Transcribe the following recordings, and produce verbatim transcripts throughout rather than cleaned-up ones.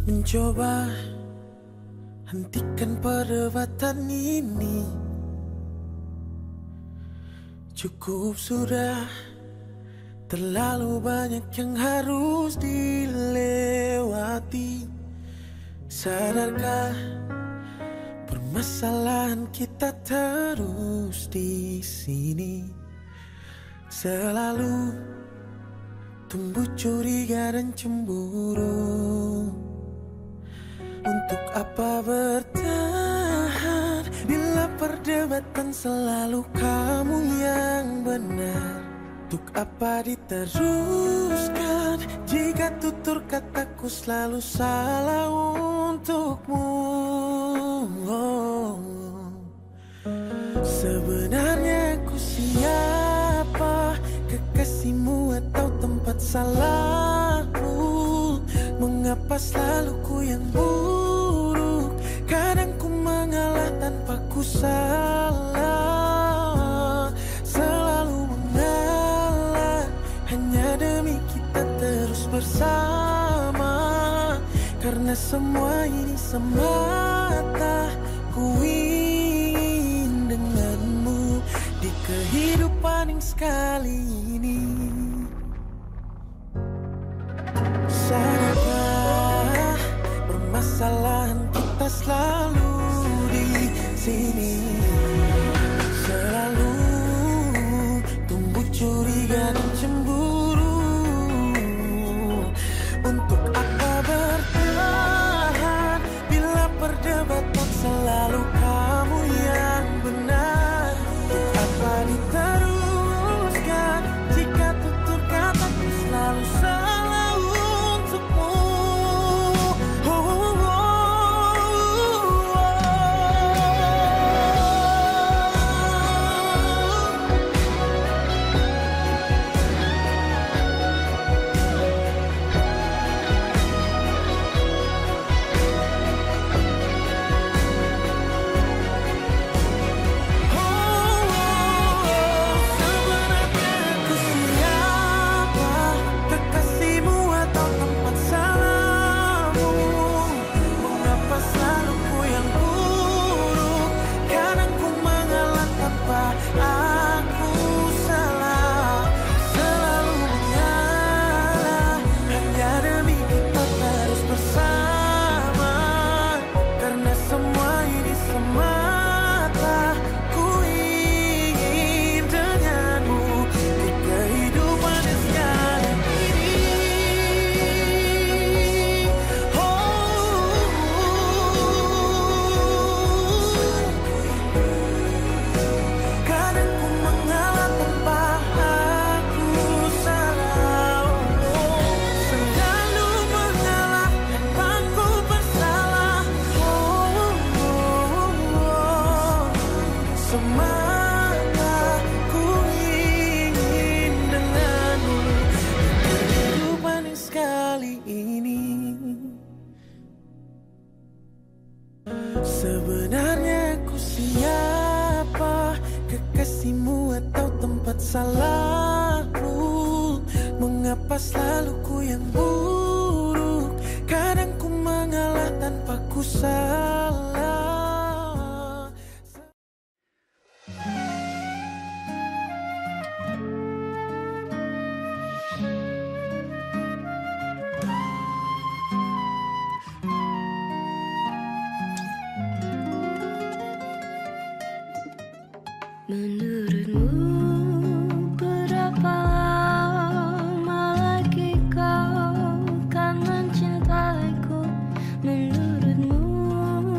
Mencoba hentikan perdebatan ini. Cukup sudah, terlalu banyak yang harus dilewati. Sadarkah permasalahan kita terus di sini? Selalu tumbuh curiga dan cemburu. Untuk apa bertahan bila perdebatan selalu kamu yang benar? Untuk apa diteruskan jika tutur kataku selalu salah untukmu? Oh. Sebenarnya aku siapa? Kekasihmu atau tempat salahmu? Mengapa selalu ku yang buruk? Kadang ku mengalah tanpa ku salah. Selalu mengalah hanya demi kita terus bersama. Karena semua ini semata ku ingin denganmu di kehidupan yang sekali ini. Sadarkah permasalahan kita selalu di sini? Selalu tumbuh curiga dan cemburu. Untuk apa bertahan bila perdebatan selalu kamu yang benar? Untuk apa diteruskan jika tutur kataku selalu salah? Sebenarnya aku siapa? Kekasihmu atau tempat salahmu? Mengapa selalu ku yang buruk? Kadang ku mengalah tanpa ku salah. Menurutmu berapa lama lagi kau kan mencintaiku? Menurutmu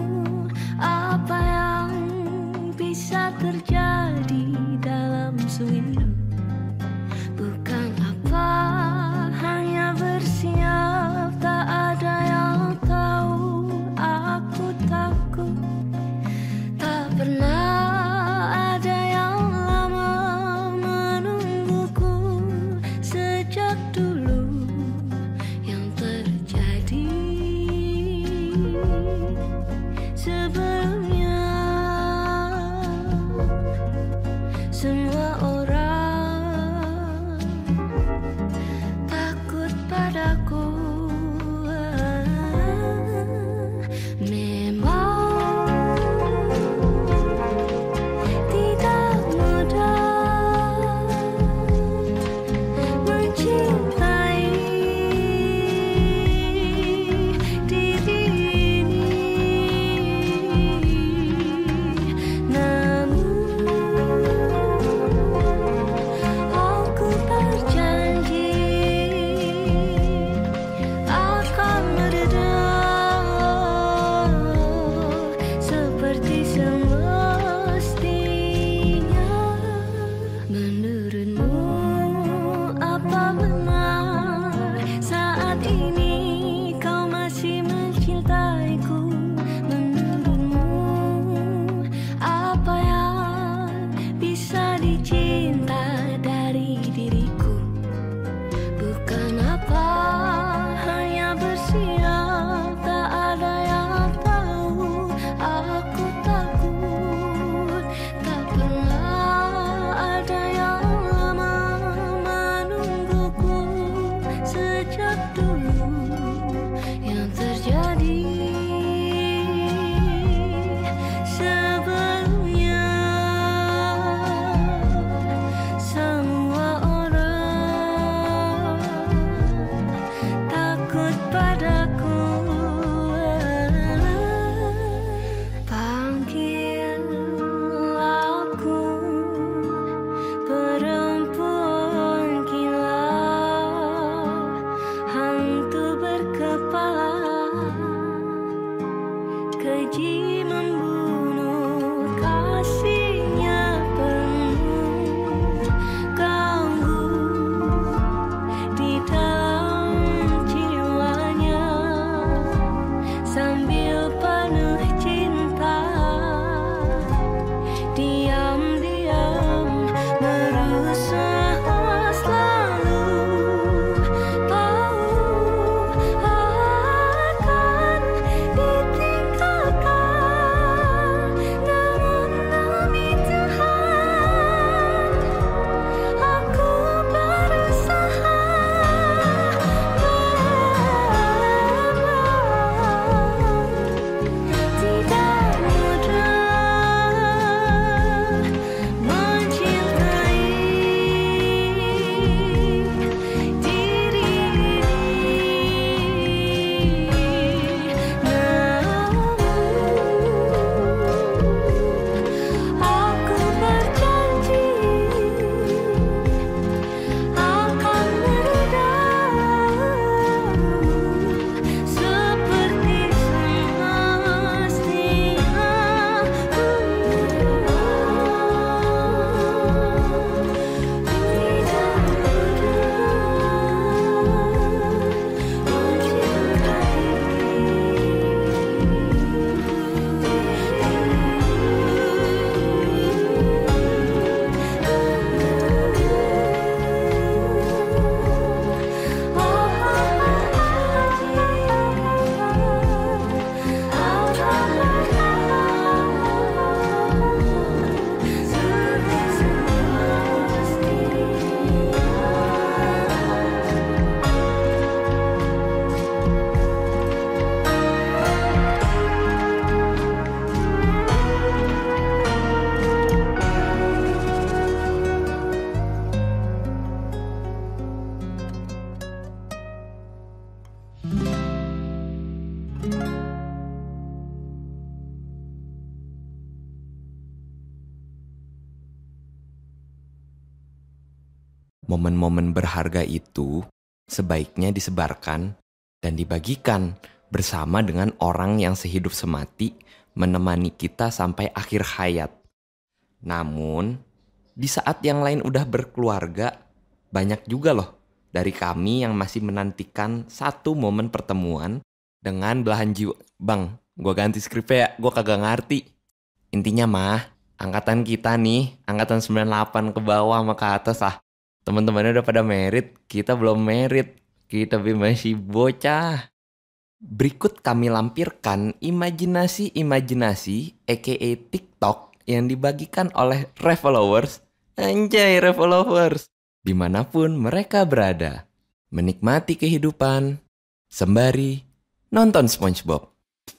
Momen-momen berharga itu sebaiknya disebarkan dan dibagikan bersama dengan orang yang sehidup semati menemani kita sampai akhir hayat. Namun, di saat yang lain udah berkeluarga, banyak juga loh dari kami yang masih menantikan satu momen pertemuan dengan belahan jiwa. Bang, gue ganti skripnya ya, gue kagak ngerti. Intinya mah, angkatan kita nih, angkatan sembilan puluh delapan ke bawah sama ke atas lah. Teman-temannya udah pada merit, kita belum merit. Kita masih bocah. Berikut kami lampirkan imajinasi-imajinasi aka TikTok yang dibagikan oleh Refollowers. Anjay Refollowers. Dimanapun mereka berada. Menikmati kehidupan sembari nonton SpongeBob.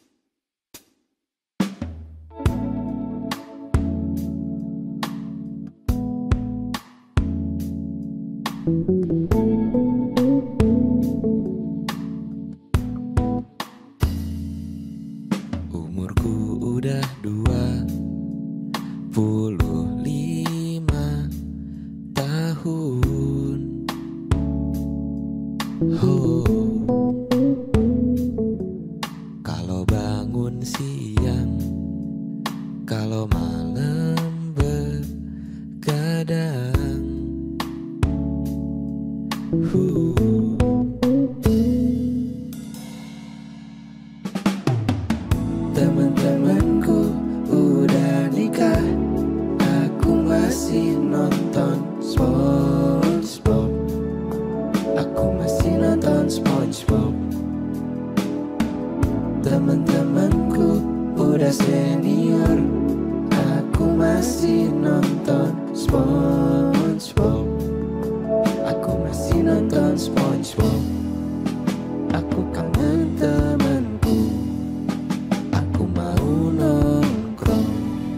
Umurku udah dua puluh lima tahun. Oh, kalau bangun siang, kalau malam begadang. Uh. Teman-temanku udah nikah, aku masih nonton SpongeBob. Aku masih nonton SpongeBob. Teman-temanku udah senior, aku masih nonton SpongeBob. Aku masih nonton SpongeBob. Aku kangen temanku, aku mau nongkrong.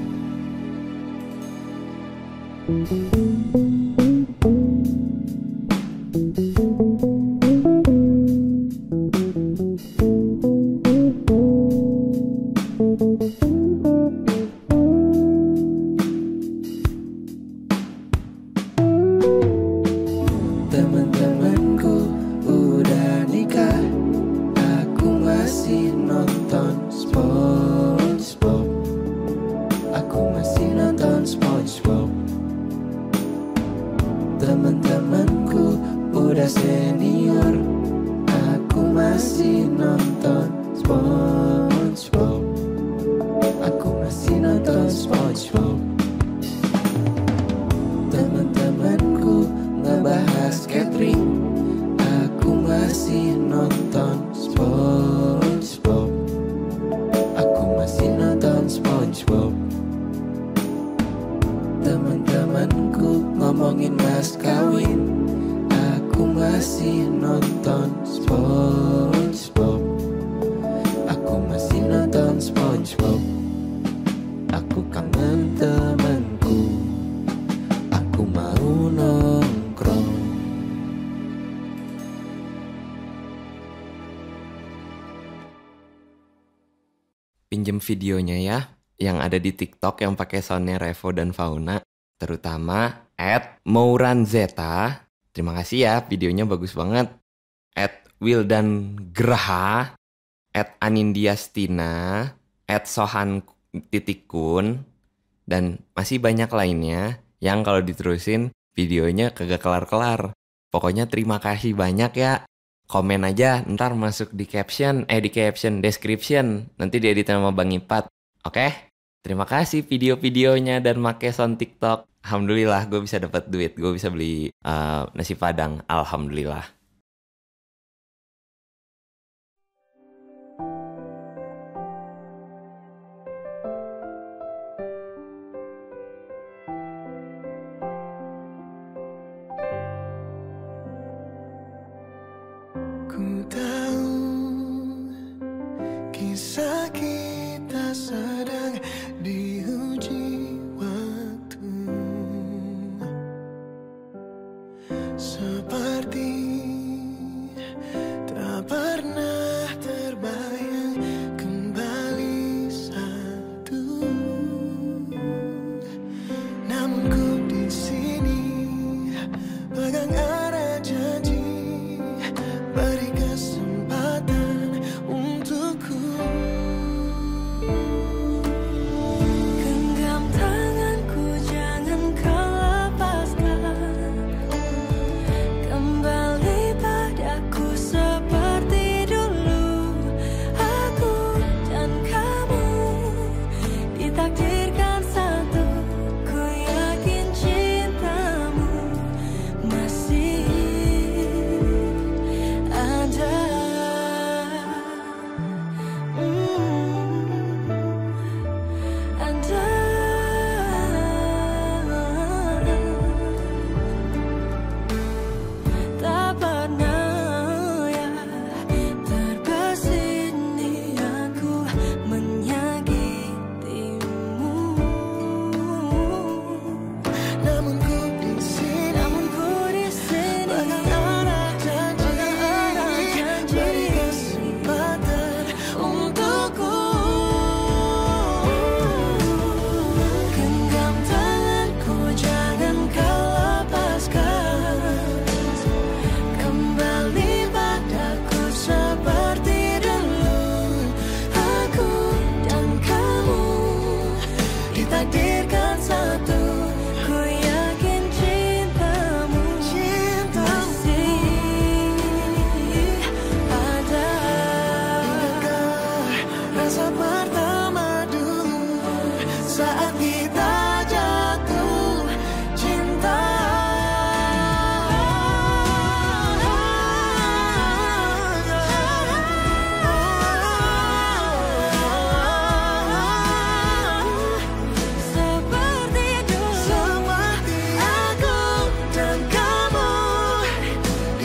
Teman-temanku udah nikah, aku masih nonton SpongeBob. Aku masih nonton SpongeBob. Teman-temanku udah senior, aku masih nonton SpongeBob. Aku masih nonton SpongeBob. Teman-temanku ngebahas catering, aku masih nonton SpongeBob. Aku masih nonton SpongeBob. Teman-temanku ngomongin mas kawin, aku masih nonton SpongeBob. Aku masih nonton SpongeBob. Aku kangen temanku, aku mau nongkrong. Pinjem videonya ya, yang ada di TikTok yang pakai soundnya Revo dan Fauna, terutama at Mauranzeta. Terima kasih ya, videonya bagus banget. At Wildan Graha, at Anindiastina, at Sohan Titikun, dan masih banyak lainnya yang kalau diterusin videonya kagak kelar-kelar. Pokoknya terima kasih banyak ya. Komen aja, ntar masuk di caption, eh di caption, description. Nanti diedit sama Bang Ipat. Oke? Terima kasih video-videonya dan make sound TikTok. Alhamdulillah gue bisa dapat duit. Gue bisa beli uh, nasi padang. Alhamdulillah. Ku tahu kisah kita sedang diuji waktu, seperti tak pernah terbayang kembali satu. Namun ku di sini pegang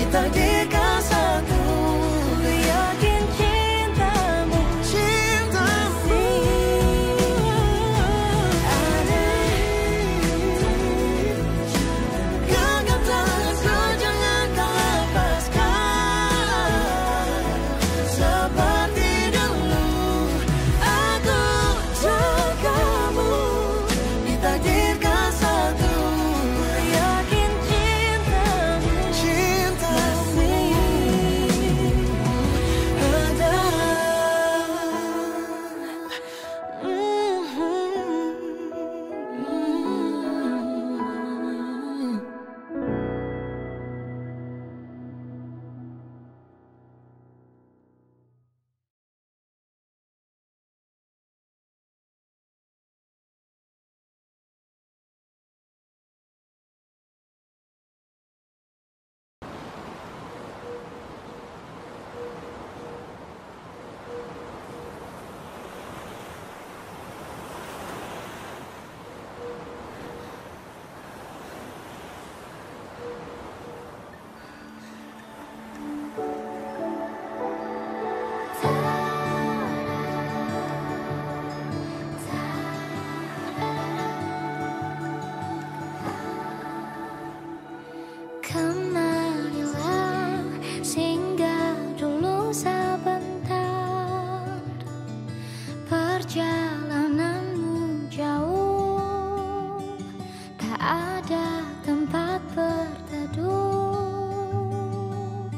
ditakdirkan satu. Yakin cintamu, Cintamu ada. genggam tanganku, jangan kau lepaskan. Seperti dulu aku dan kamu ditakdirkan satu. Yakin cintamu, Cintamu ada. Kemarilah singgah dulu sebentar. Perjalananmu jauh, tak ada tempat berteduh.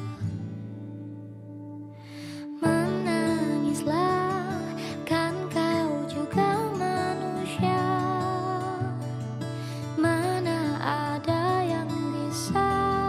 Menangislah, kan kau juga manusia. Mana ada yang bisa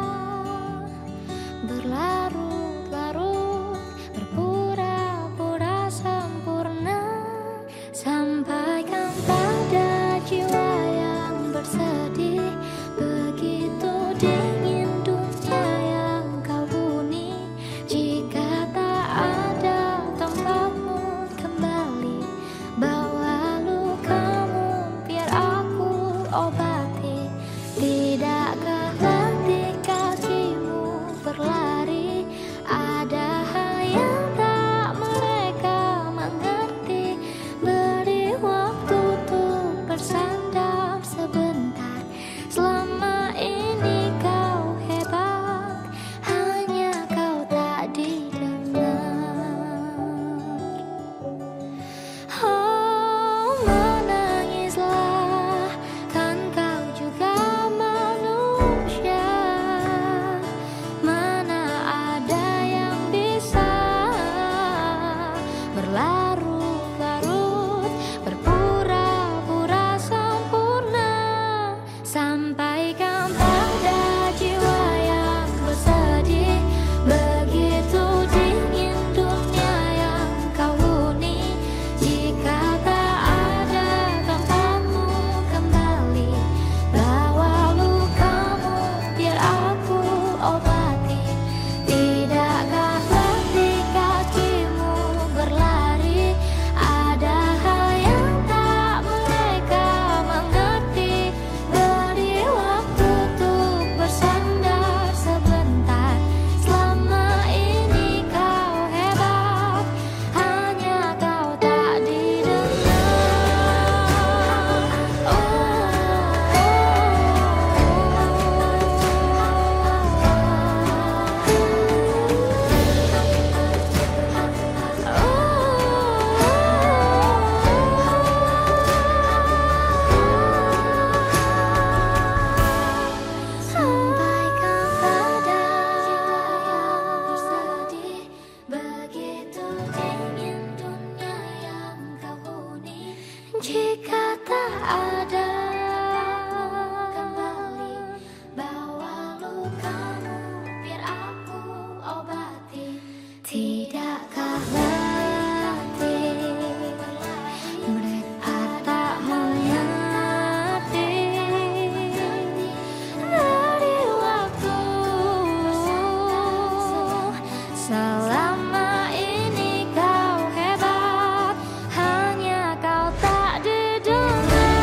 berlarut-larut, berpura-pura sempurna. Sampaikan pada jiwa yang bersedih, begitu dingin dunia yang kau huni. Jika tak ada tempatmu kembali, bawa lukamu biar aku obati. Tidakkah letih kakimu berlari, ada yang tak mereka mengerti. Beri waktu untuk bersandar sebentar. Selama ini kau hebat, hanya kau tak didengar. Oh, menangislah, kan kau juga manusia. Mana ada yang bisa berlarut-larut, berpura-pura sempurna. Sampaikan pada jiwa yang bersedih, begitu dingin dunia yang kau huni. Jika tak ada tempatmu kembali, bawa lukamu biar aku obati. Tidakkah letih kakimu berlari, ada yang tak mereka mengerti. Beri waktu untuk bersandar sebentar. Selama ini kau hebat, hanya kau tak didengar. Sampaikan pada jiwa yang bersedih, begitu dingin dunia yang kau huni. Jika tak ada kembali, bawa lukamu biar aku obati. Tidakkah letih mereka tak mengerti. Beri waktu, selama ini kau hebat, hanya kau tak didengar.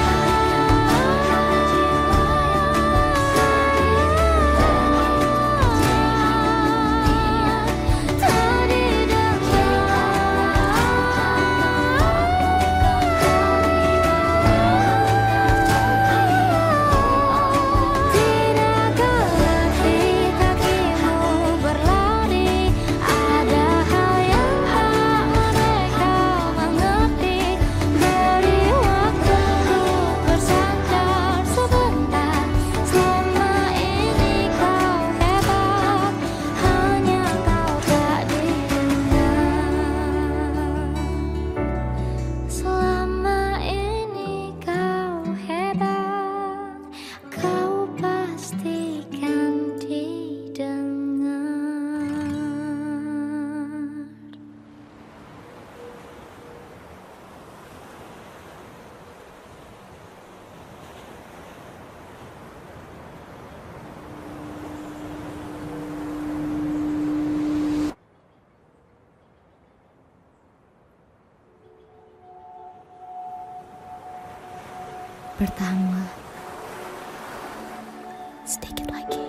Bertahanlah sedikit lagi.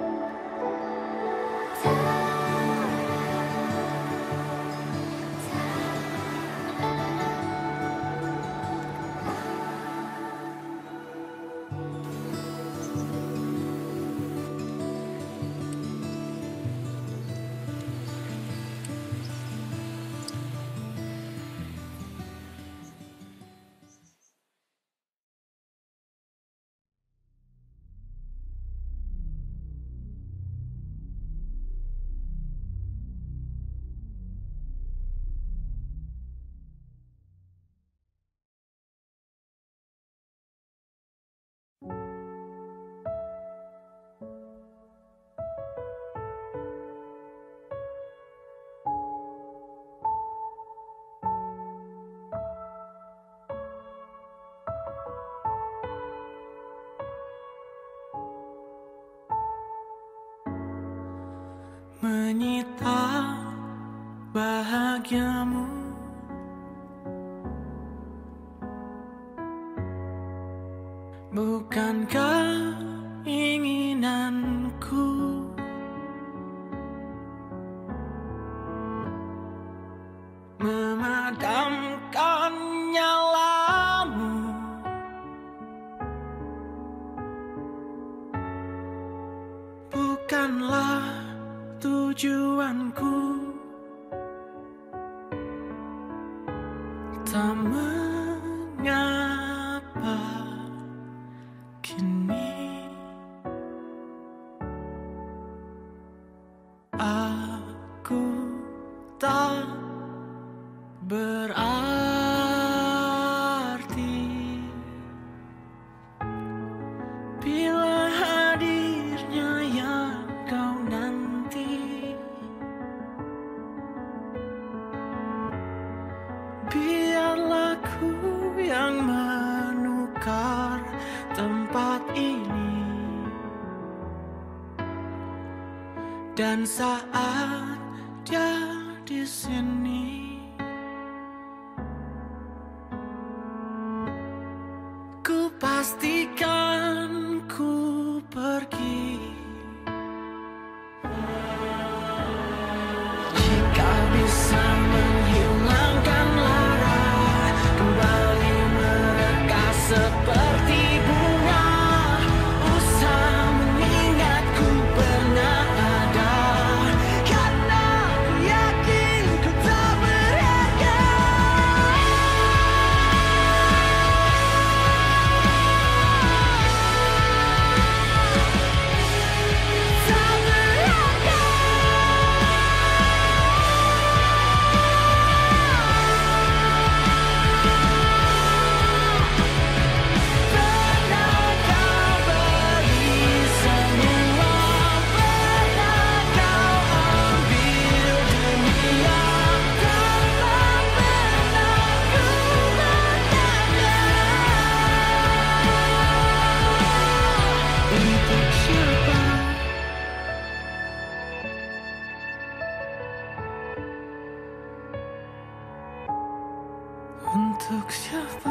Menyita bahagiamu, bukankah inginanku memadamkan nyalamu? Bukanlah tujuanku, tak mengapa kini aku tak berarti bila hadirnya yang kau nanti. Biarlah ku yang menukar tempat ini, dan saat dia di sini, ku pastikan ku pergi. Jika bisa menghilangkan lara, kembali mereka seperti bunga, usah mengingatku pernah ada, karena ku yakin ku tak berharga. Tak berharga. Pernah kau beri semua, pernah kau ambil dunia, tanpa pernah ku bertanya, untuk siapa? Untuk siapa?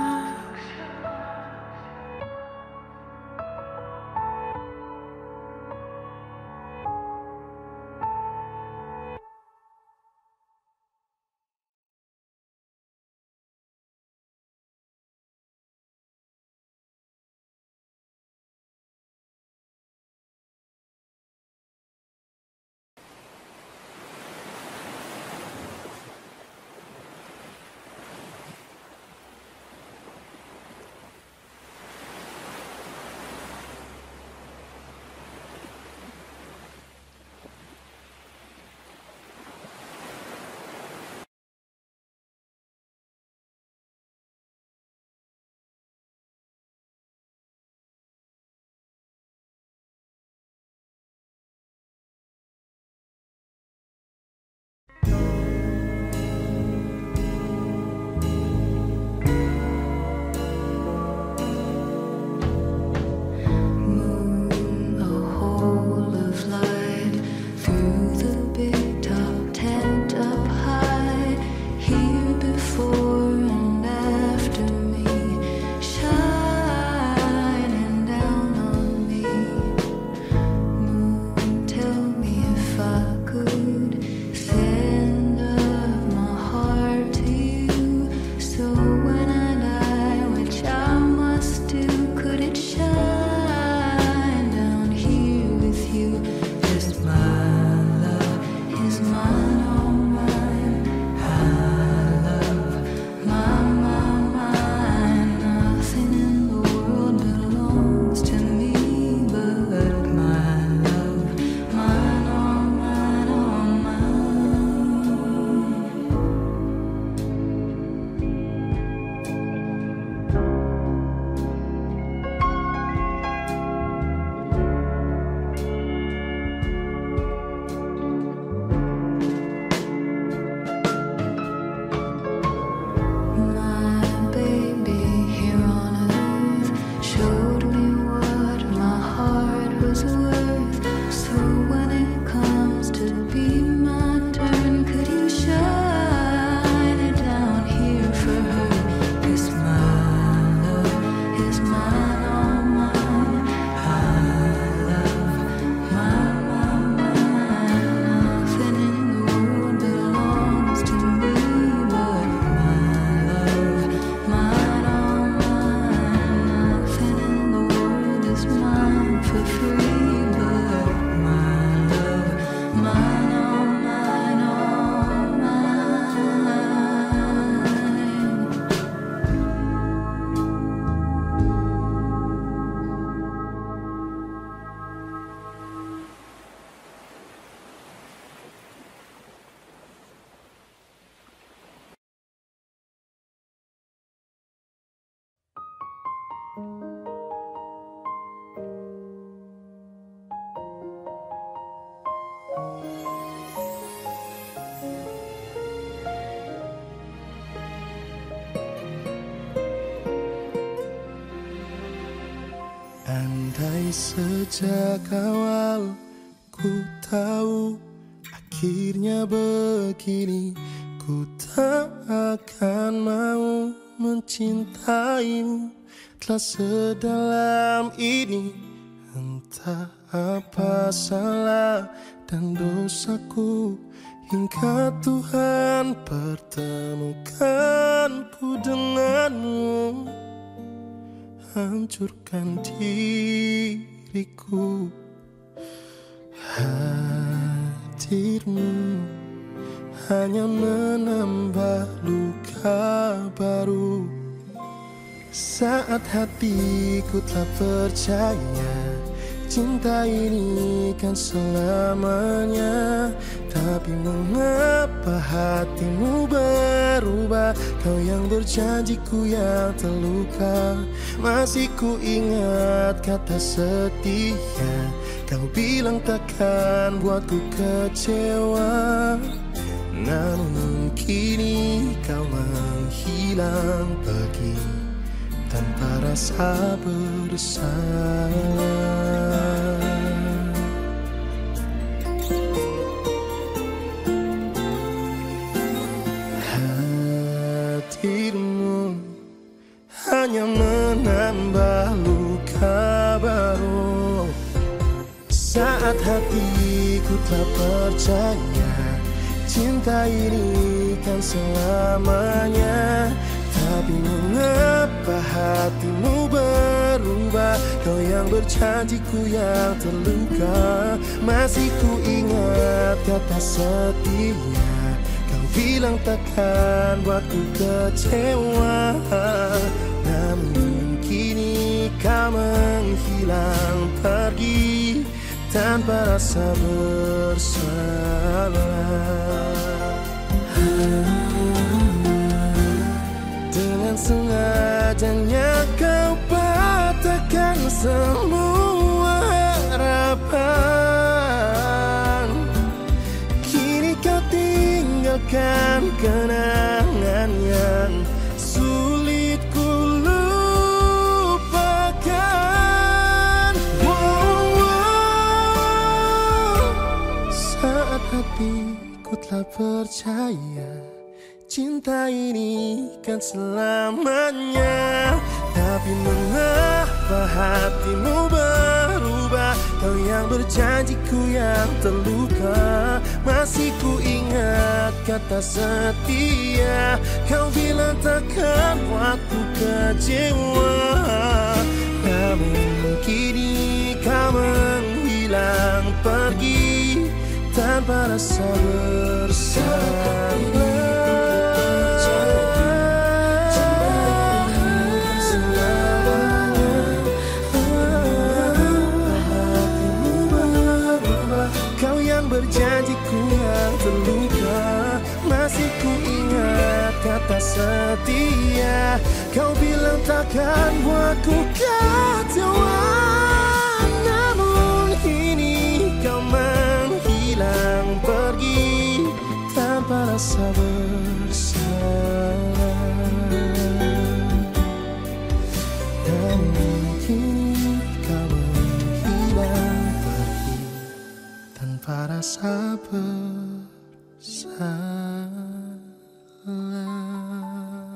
Andai sejak awal ku tahu akhirnya begini, ku tak akan mau mencintaimu telah sedalam ini. Entah apa salah dan dosaku, hingga Tuhan pertemukanku denganmu. Hancurkan diriku, hadirmu hanya menambah luka baru. Saat hatiku telah percaya cinta ini kan selamanya, tapi mengapa hatimu berubah? Kau yang berjanjiku yang terluka. Masih ku ingat kata setia, kau bilang takkan buatku kecewa. Namun kini kau menghilang pergi tanpa rasa bersalah. Hadirmu hanya menambah luka baru. Saat hatiku tak percaya cinta ini kan selamanya, tapi mengapa hatimu berubah? Kau yang berjanjiku yang terluka. Masih ku ingat kata setia, kau bilang takkan buatku kecewa. Namun kini kau menghilang pergi tanpa rasa bersalah. Dengan sengajanya kau patahkan semua harapan. Kini kau tinggalkan kenangan yang sulit ku lupakan. Wow, wow. Saat hatiku telah percaya cinta ini kan selamanya, tapi mengapa hatimu berubah? Kau yang berjanjiku yang terluka. Masih ku ingat kata setia, kau bilang takkan buatku kecewa. Namun kini kau menghilang pergi tanpa rasa bersalah. Berjanjiku yang terluka. Masih ku ingat kata setia, kau bilang takkan buatku kecewa. Namun kini kau menghilang pergi tanpa rasa bersalah. Namun kini kau menghilang pergi tanpa rasa bersalah.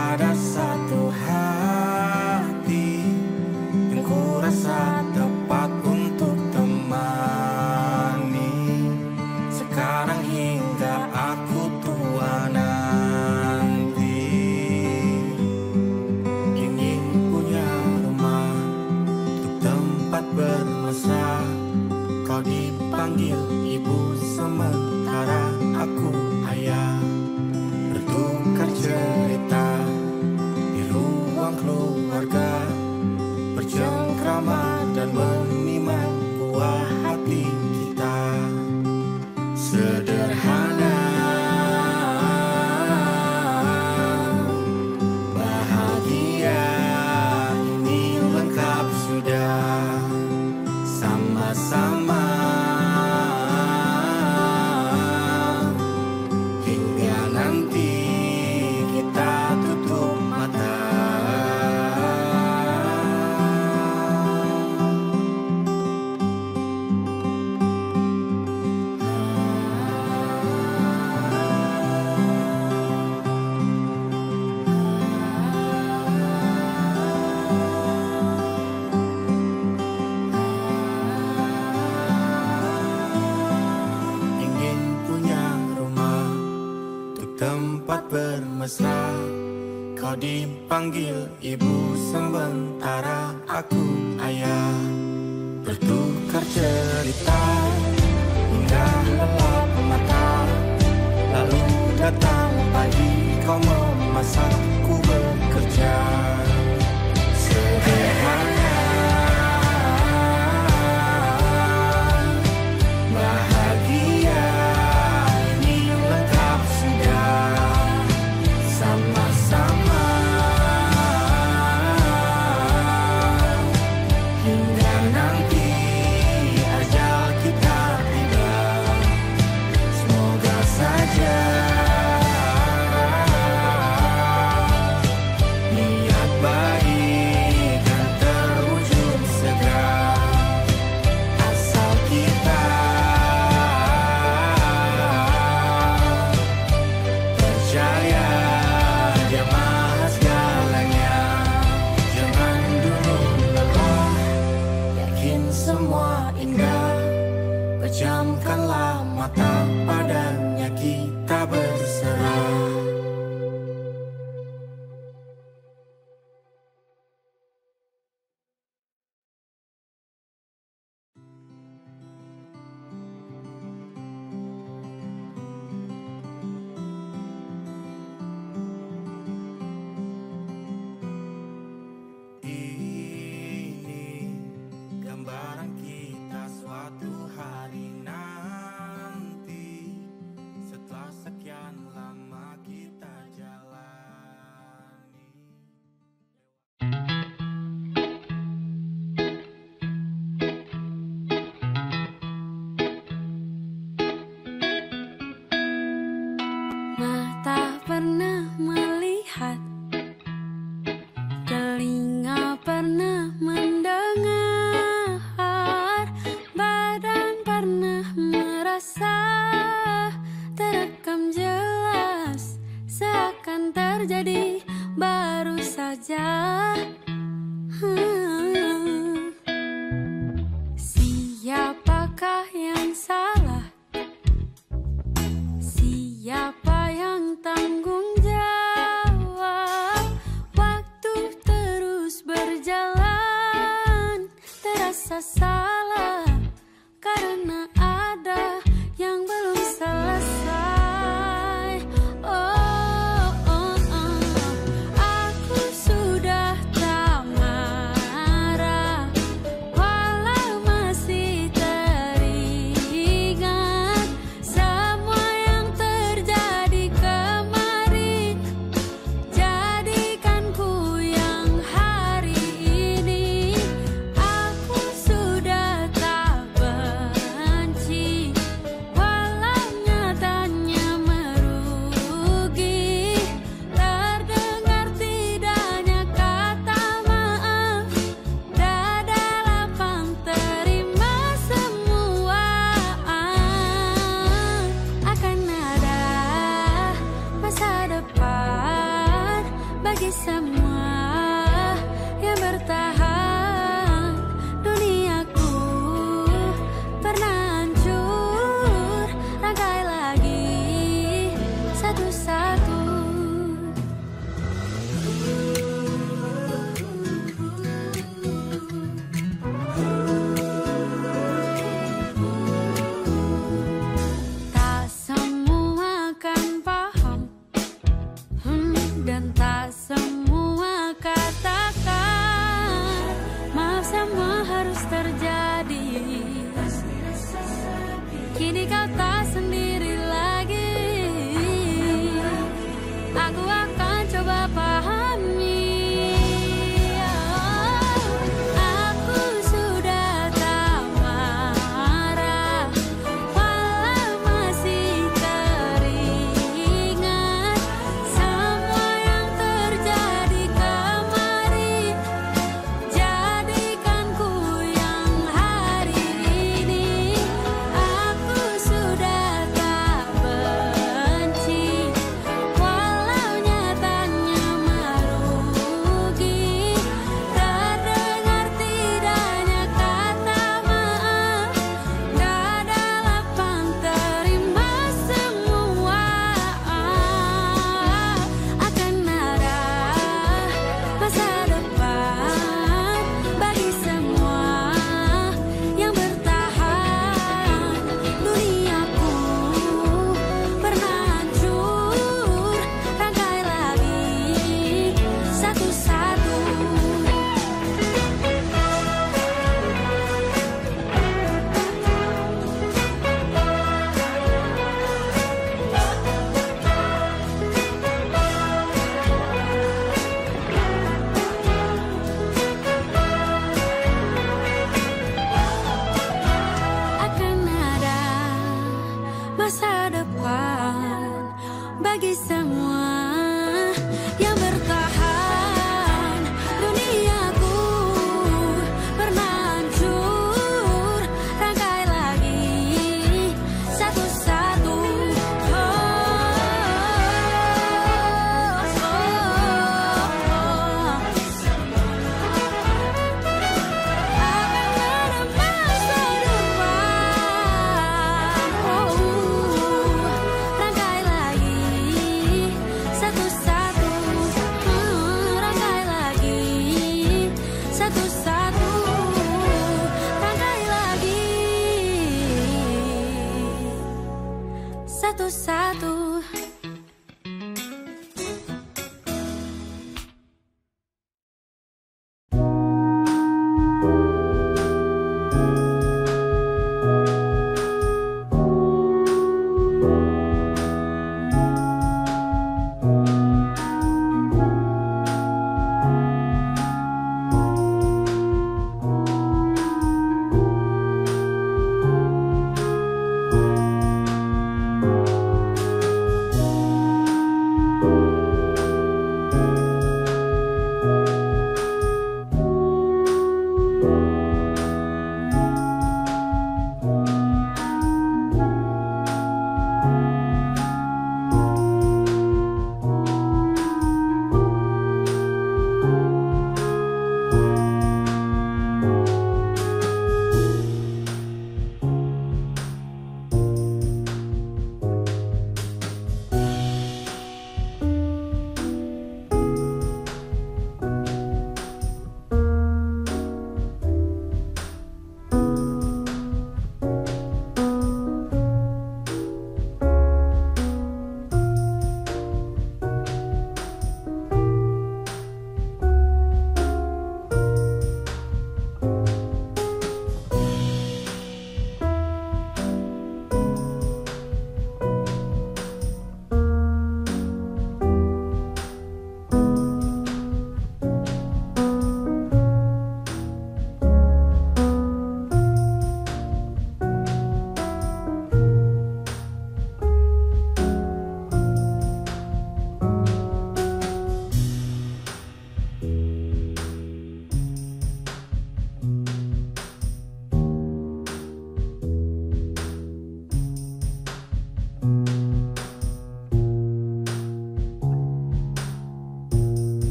ada satu hati yang ku rasa tepat untuk temani sekarang hingga aku tua nanti. Ingin punya rumah untuk tempat bermesra, kau dipanggil ibu sementara aku ayah. Bertukar cerita di ruang keluarga, bercengkrama dan menimang buah hati kita. Sederhana, bahagia, ini lengkap sudah. Sama-sama hingga nanti kita tutup mata. Tempat bermesra, kau dipanggil ibu sementara aku ayah. Bertukar cerita hingga lelap mata, lalu datang pagi kau memasak, ku bekerja. Sederhana, bahagia, ini lengkap sudah. Sama-sama hingga nanti ajal kita tiba. Semoga saja niat baik dan terwujud segera, asal kita percaya Dia Maha segalanya. Jangan dulu lelah, yakin semua indah. Pejamkanlah mata, padanya kita berserah. Ini gambaran kita suatu hari nanti, setelah sekian lama kita jalani. Mata pernah melihat, telinga pernah mendengar, badan pernah merasa, terekam jelas, seakan terjadi baru saja. Hmm. Siapakah yang salah? Siapa yang tanggung jawab? Waktu terus berjalan, terasa salah karena ada yang belum selesai. Oh, oh, oh. Aku sudah tak marah, walau masih teringat semua yang terjadi kemarin. Jadikan ku yang hari ini. Aku sudah bagi semua yang bertahan. Duniaku pernah hancur, rangkai lagi satu-satu. Tak semua kan paham, hmm, dan tak semua katakan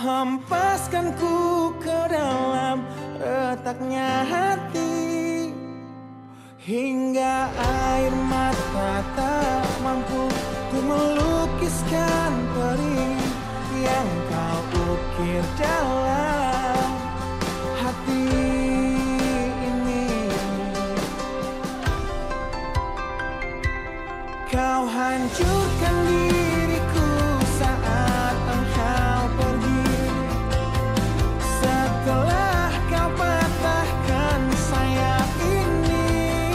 hempaskan ku ke dalam retaknya hati, hingga air mata tak mampu untuk melukiskan perih yang kau ukir dalam hati ini. Kau hancurkan diriku saat engkau pergi, setelah kau patahkan sayap ini,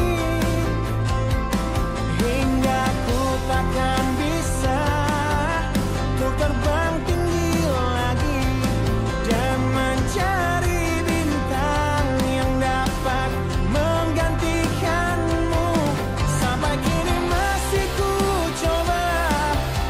hingga ku takkan bisa untuk terbang tinggi lagi dan mencari bintang yang dapat menggantikanmu. Sampai kini masih ku coba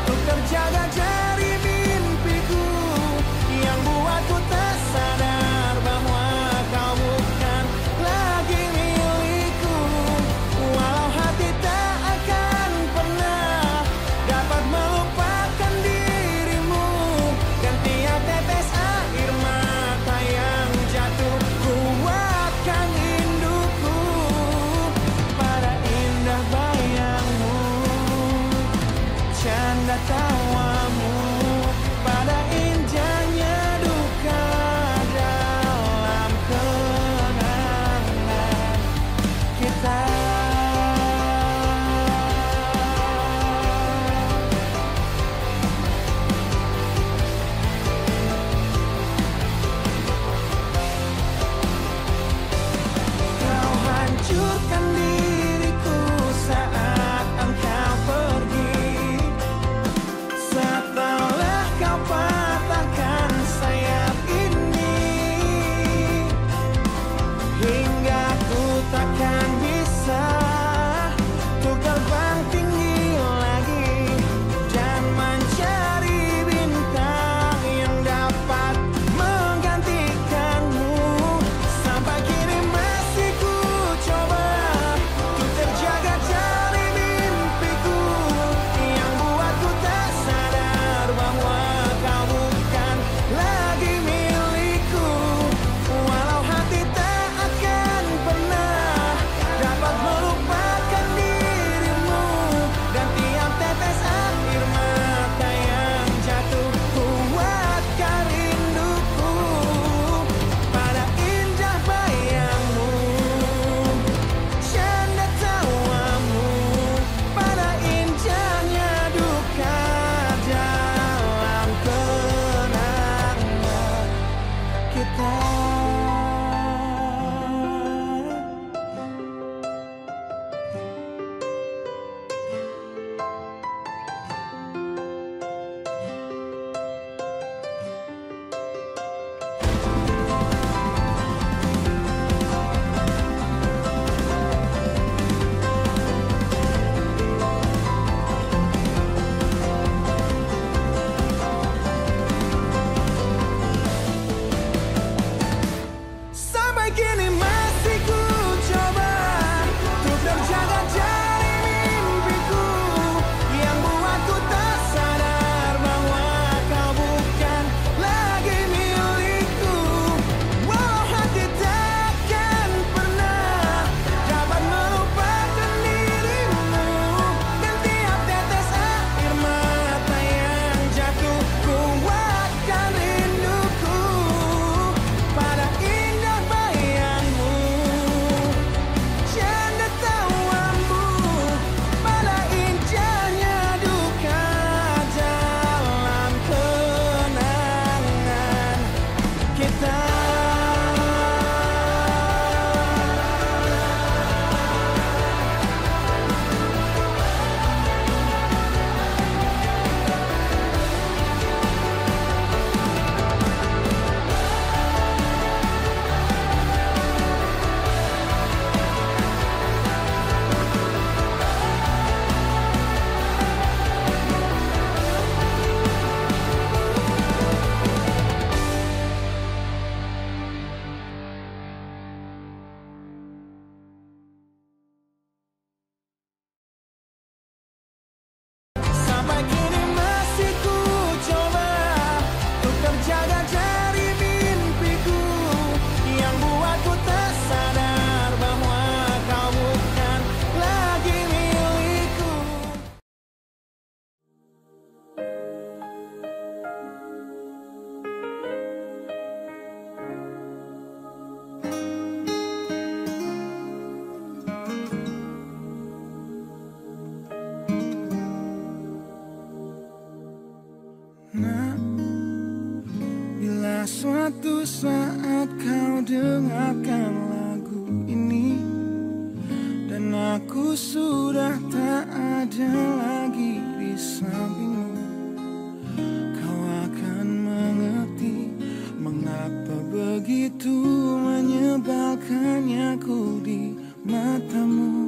Nah, bila suatu saat kau dengarkan lagu ini dan aku sudah tak ada lagi di sampingmu, kau akan mengerti mengapa begitu menyebalkannya aku di matamu.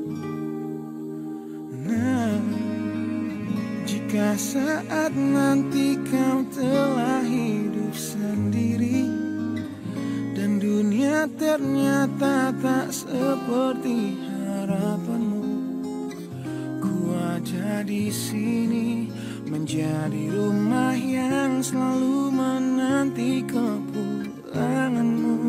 Nah, jika saat nanti kau telah hidup sendiri dan dunia ternyata tak seperti harapanmu, ku ada di sini menjadi rumah yang selalu menanti kepulanganmu.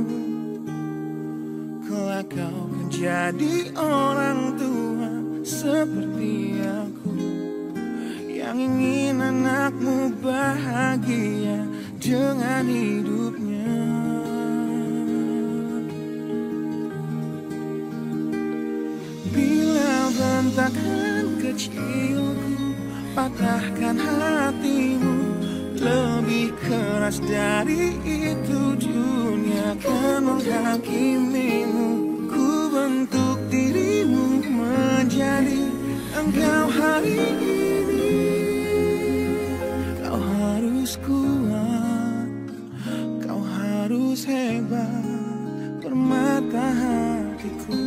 Kelak kau kan jadi orang tua seperti aku yang ingin anakmu bahagia dengan hidupnya. Bila bentakan kecilku patahkan hatimu, lebih keras dari itu dunia akan menghakimimu. Ku bentuk dirimu menjadi engkau hari ini. Kau harus kuat, kau harus hebat, permata hatiku.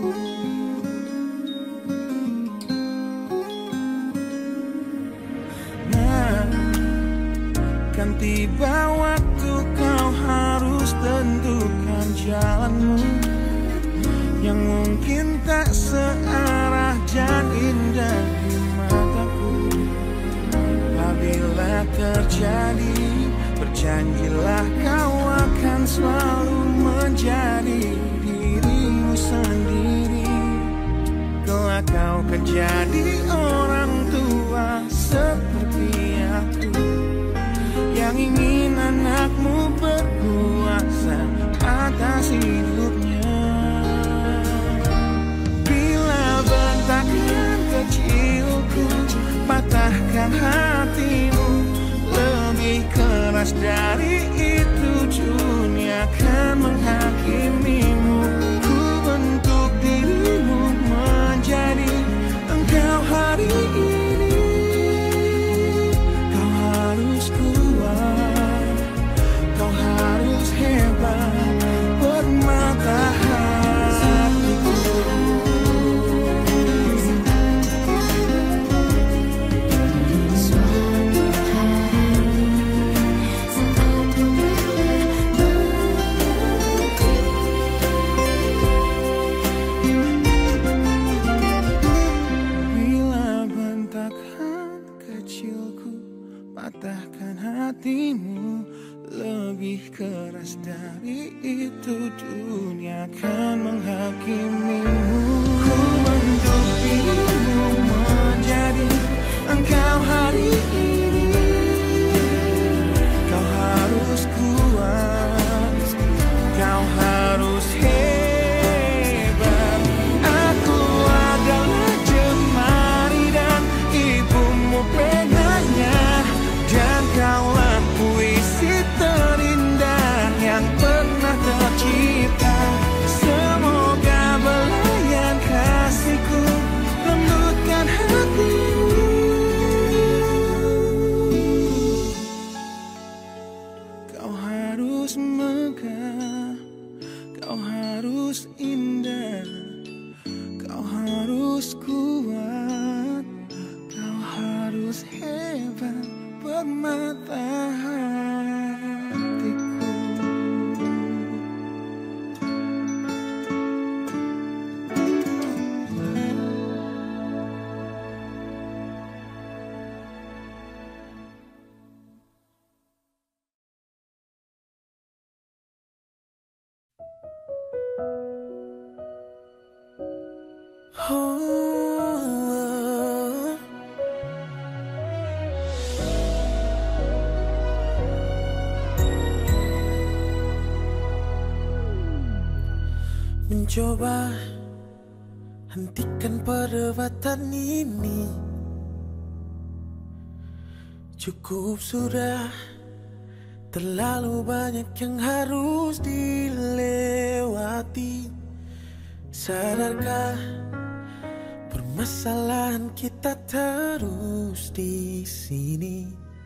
Nah, kan tiba waktu kau harus tentukan jalanmu yang mungkin tak searah dan indah di mataku. Apabila terjadi, berjanjilah kau akan selalu menjadi dirimu sendiri. Kelak kau akan jadi orang tua seperti aku yang ingin anakmu berkuasa atas hidupnya. Bentakan kecilku patahkan hatimu, lebih keras dari itu dunia akan menghakimimu. Ku bentuk dirimu menjadi engkau hari ini. Kau harus kuat, kau harus hebat, permata hatiku. Patahkan hatimu, lebih keras dari itu dunia akan menghakimimu. Ku bentuk dirimu menjadi engkau hari ini. Kau harus kuat, kau harus hebat. Aku adalah jemari dan ibumu penanya, dan kaulah puisi terindah yang pernah tercipta. Semoga belayan kasihku lembutkan hatimu. Kau harus megah, kau harus indah, kau harus kuat, kau harus hebat, permata hatiku. Oh, mencoba hentikan perdebatan ini, Cukup sudah, terlalu banyak yang harus dilewati. Sadarkah permasalahan kita terus di sini?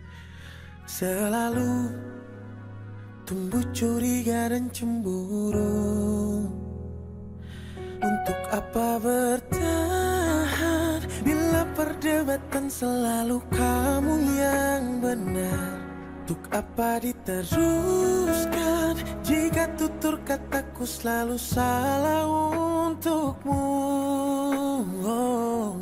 Selalu tumbuh curiga dan cemburu. Untuk apa bertahan bila perdebatan selalu kamu yang benar? Untuk apa diteruskan jika tutur kataku selalu salah untukmu? Oh.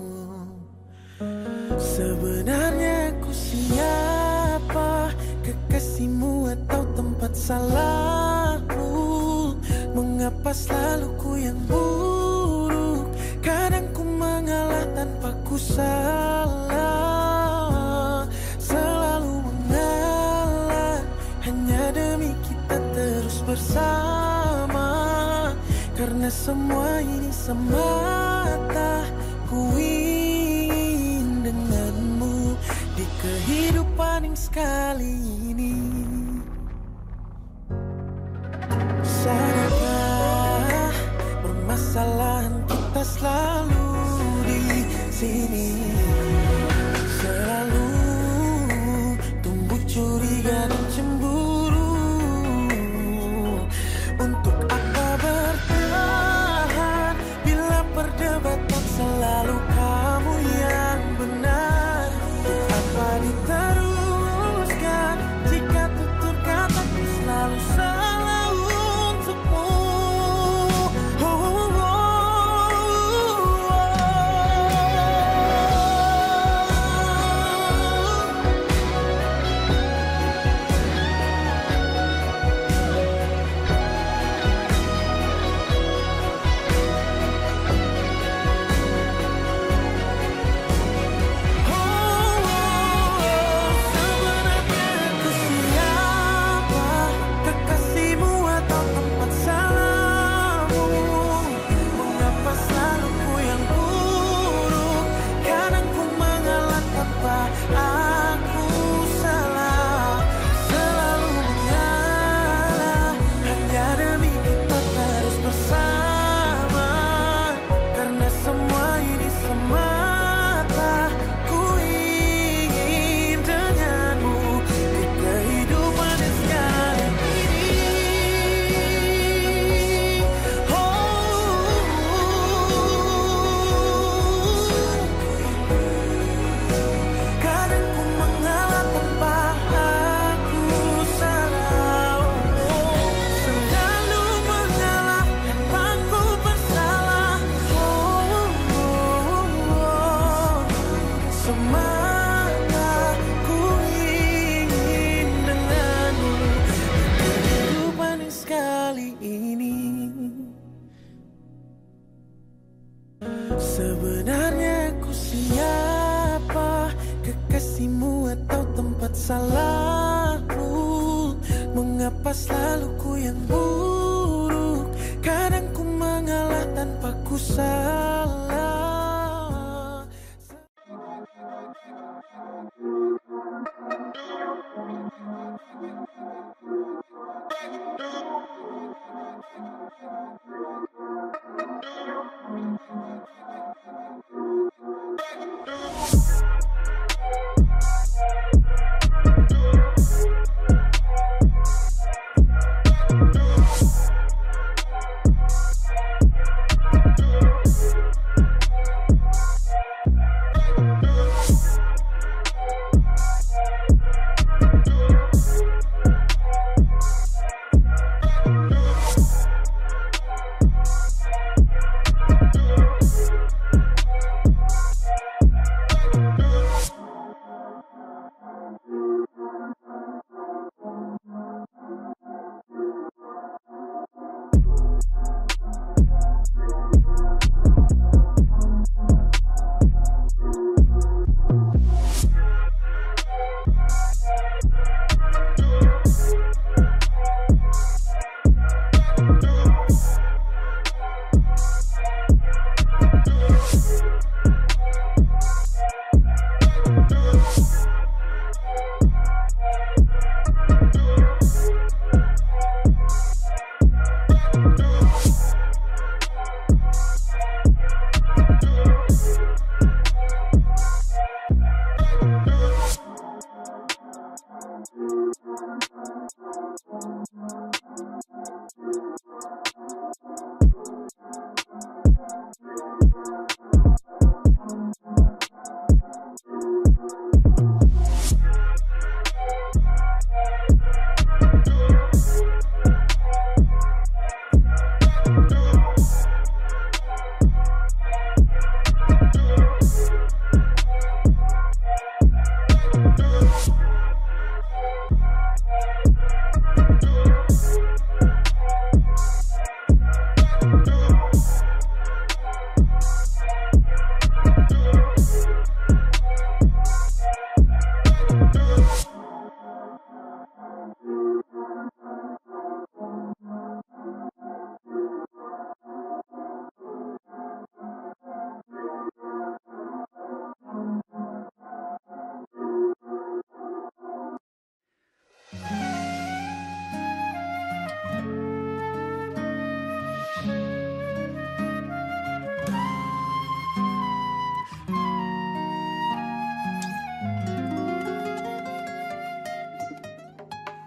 Sebenarnya aku siapa? Kekasihmu atau tempat salahku? Mengapa selalu ku yang buruk? Kadang ku mengalah tanpa ku salah. Selalu mengalah hanya demi kita terus bersama. Karena semua ini semata ku ingin denganmu di kehidupan yang sekali ini. Sadarkah permasalahan kita selalu di sini? Selalu tumbuh curiga dan cemburu. Untuk apa bertahan bila perdebatan selalu kamu yang benar? Untuk apa diteruskan jika tutur kataku selalu salah? Sebenarnya aku siapa? Kekasihmu atau tempat salahku? Mengapa selalu ku yang buruk? Kadang ku mengalah tanpa ku salah.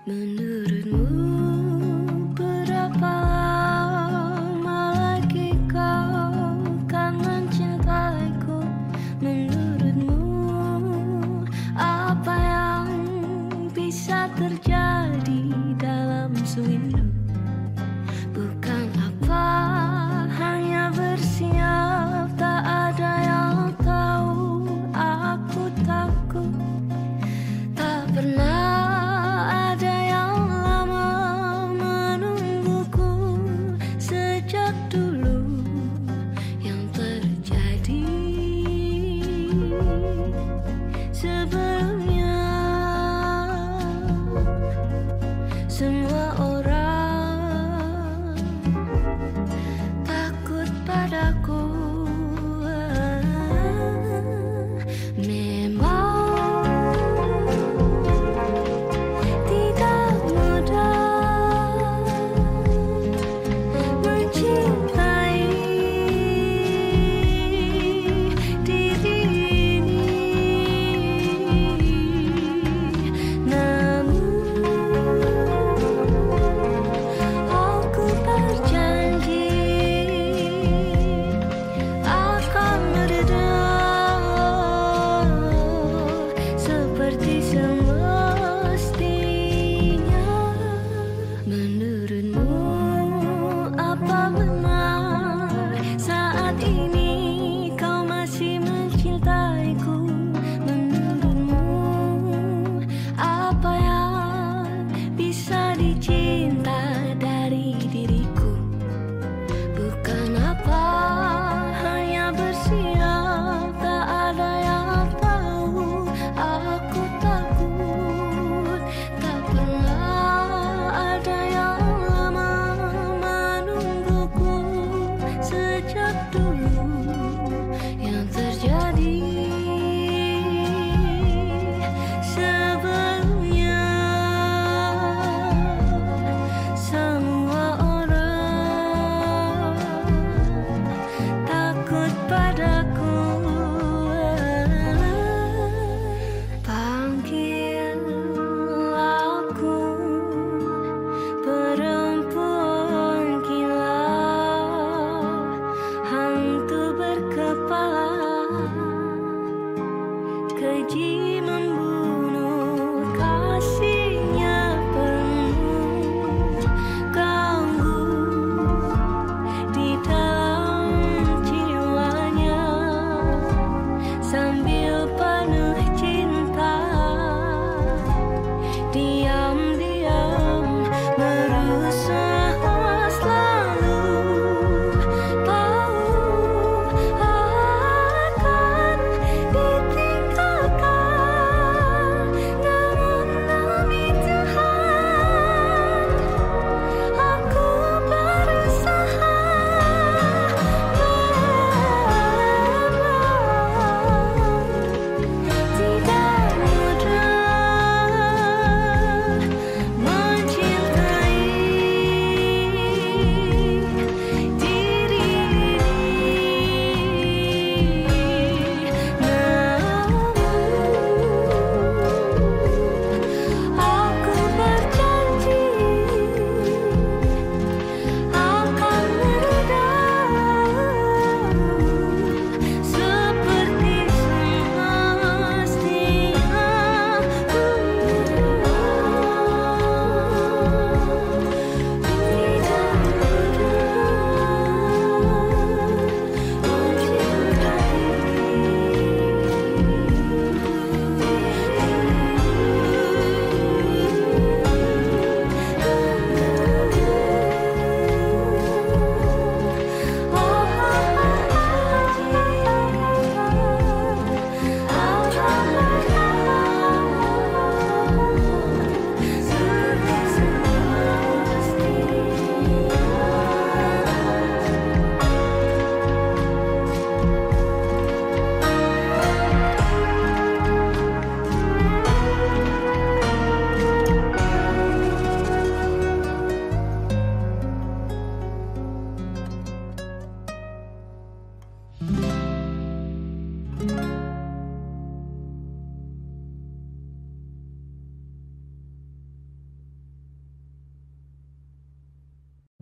Menurutmu berapa lama lagi kau kan mencintaiku? Menurutmu apa yang bisa terjadi dalam sewindu? Bukan apa hanya bersiap, tak ada yang tahu. Aku takut tak pernah ada yang lama menungguku sejak dulu. Yang terjadi sebelumnya, semua orang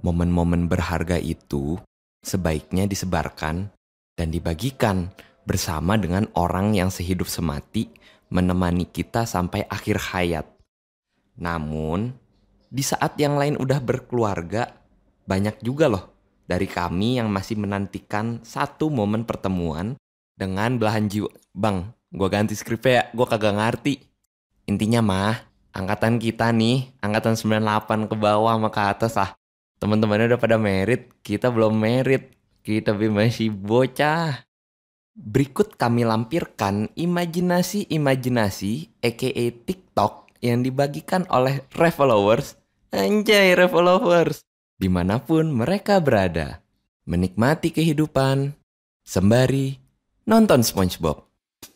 Momen-momen berharga itu sebaiknya disebarkan dan dibagikan bersama dengan orang yang sehidup semati menemani kita sampai akhir hayat. Namun, di saat yang lain udah berkeluarga, banyak juga loh dari kami yang masih menantikan satu momen pertemuan dengan belahan jiwa. Bang, gue ganti skripnya ya, gue kagak ngerti. Intinya mah, angkatan kita nih, angkatan sembilan puluh delapan ke bawah sama ke atas lah. Teman-temannya udah pada merit, kita belum merit. Kita masih bocah. Berikut kami lampirkan imajinasi-imajinasi aka TikTok yang dibagikan oleh Refollowers. Anjay Refollowers. Dimanapun mereka berada. Menikmati kehidupan sembari nonton SpongeBob.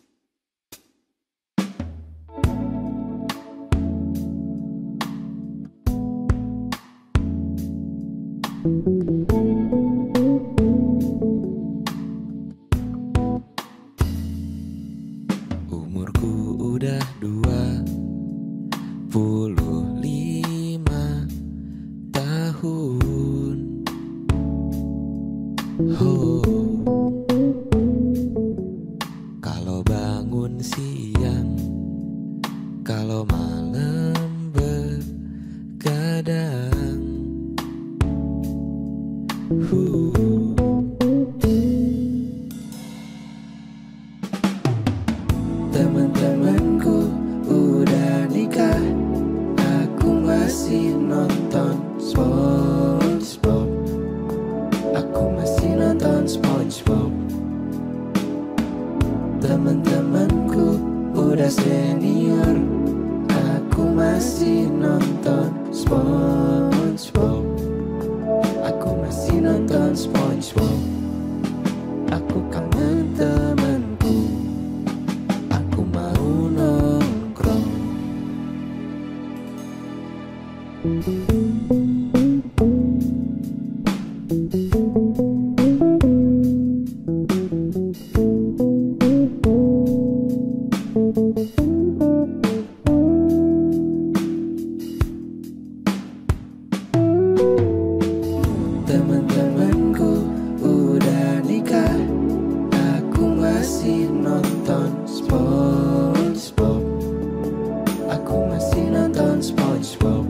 Umurku udah dua puluh lima tahun. Oh, kalau bangun siang, kalau malam begadang. Uh. Teman-temanku udah nikah, aku masih nonton SpongeBob. Aku masih nonton SpongeBob. Teman-temanku udah senior, aku masih nonton SpongeBob. Aku masih nonton SpongeBob. Aku kangen temanku, aku mau nongkrong. Teman-temanku udah nikah, aku masih nonton SpongeBob. Aku masih nonton SpongeBob.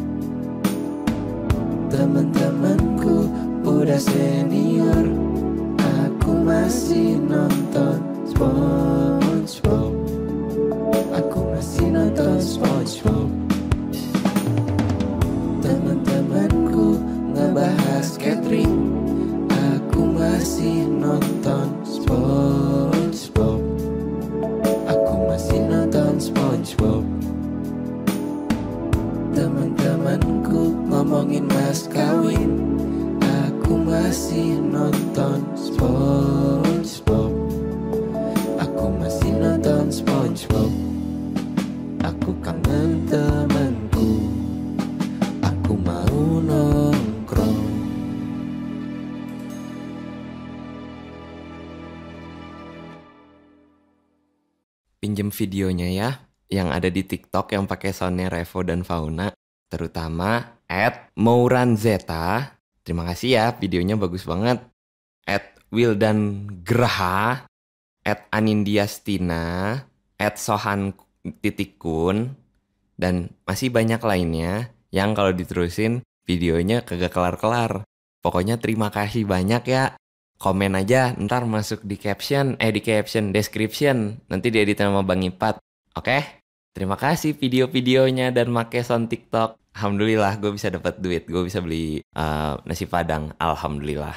Teman-temanku udah senior, aku masih nonton SpongeBob. Aku masih nonton SpongeBob. Teman-temanku ngebahas catering, aku masih nonton SpongeBob. Aku masih nonton SpongeBob. Teman-temanku ngomongin mas kawin, aku masih nonton SpongeBob. Aku masih nonton SpongeBob. Aku kangen temanku, aku mau nongkrong. Pinjem videonya ya, yang ada di TikTok yang pakai soundnya Revo dan Fauna, terutama at Mouranzeta. Terima kasih ya, videonya bagus banget. At Wildan Graha, at Anindiastina, at Sohan Titikun, dan masih banyak lainnya yang kalau diterusin videonya kagak kelar-kelar. Pokoknya terima kasih banyak ya. Komen aja, ntar masuk di caption, eh di caption, description. Nanti diedit sama Bang Ipat. Oke? Terima kasih video-videonya dan make sound TikTok. Alhamdulillah gue bisa dapat duit. Gue bisa beli uh, nasi padang. Alhamdulillah.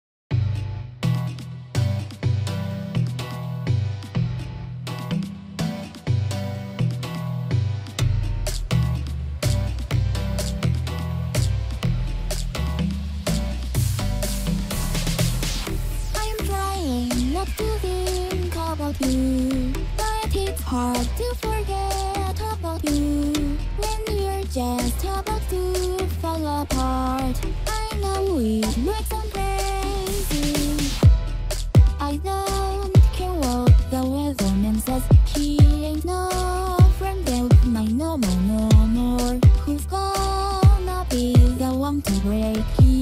You, but it's hard to forget about you when you're just about to fall apart. I know we make some crazy. I don't care what the weatherman says. He ain't no friend of mine no more, no more. Who's gonna be the one to break you?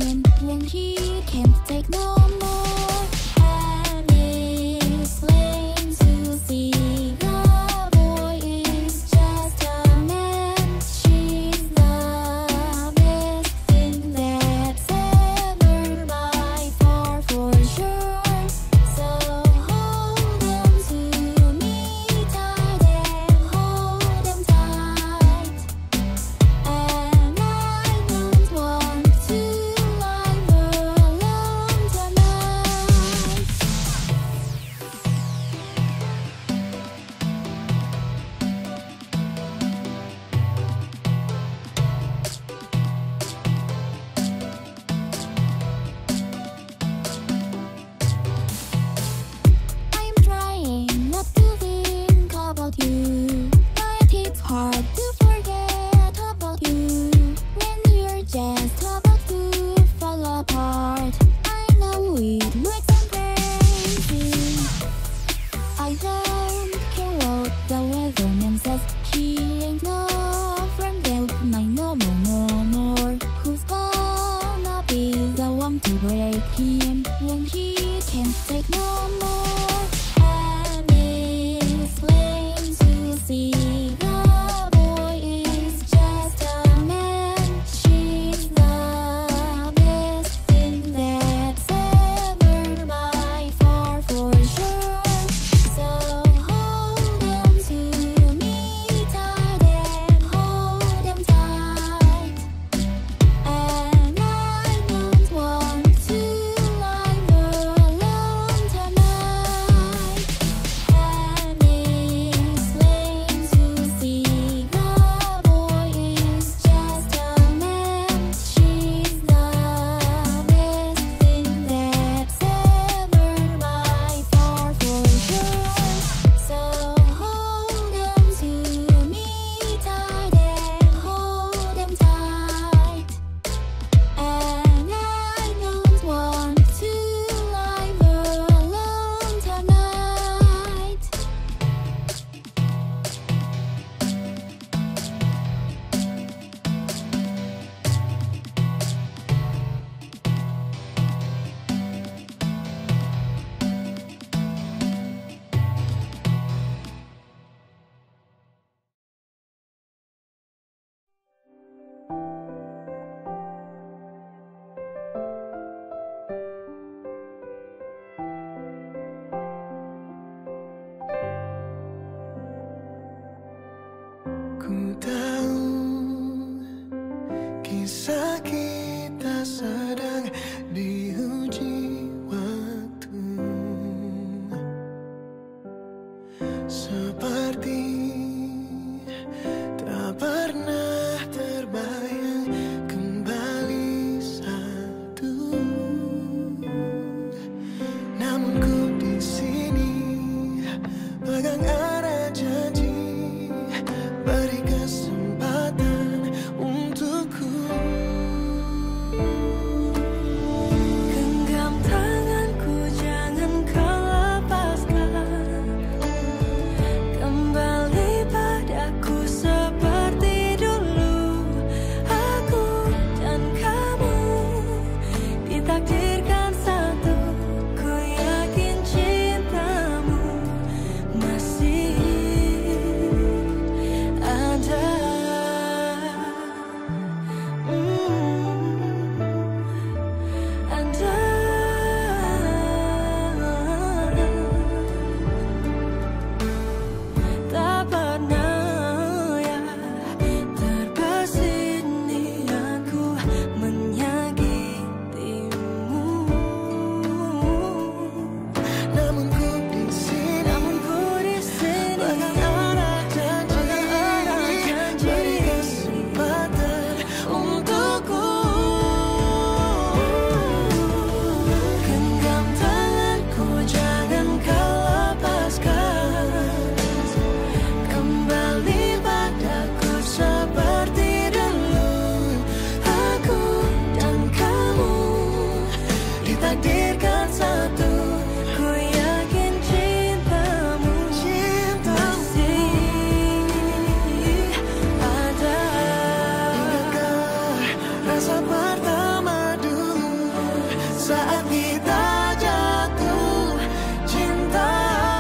rasa pertama dulu saat kita jatuh cinta.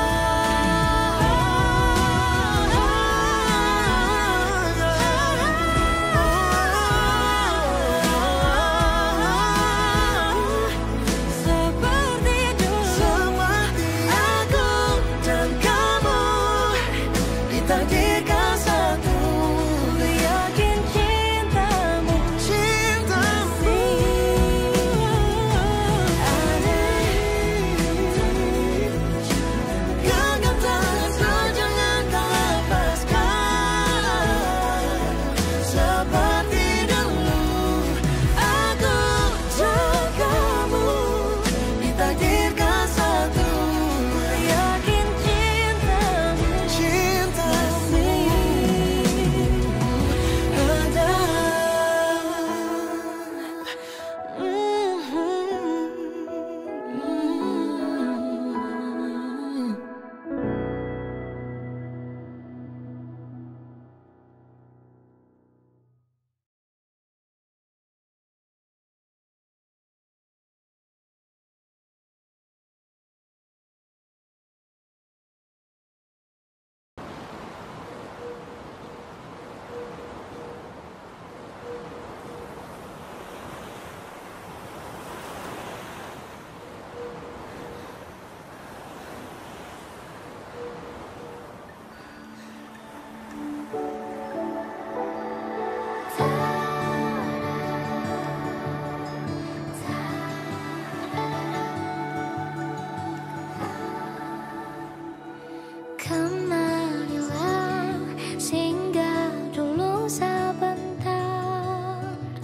Kemarilah singgah dulu sebentar,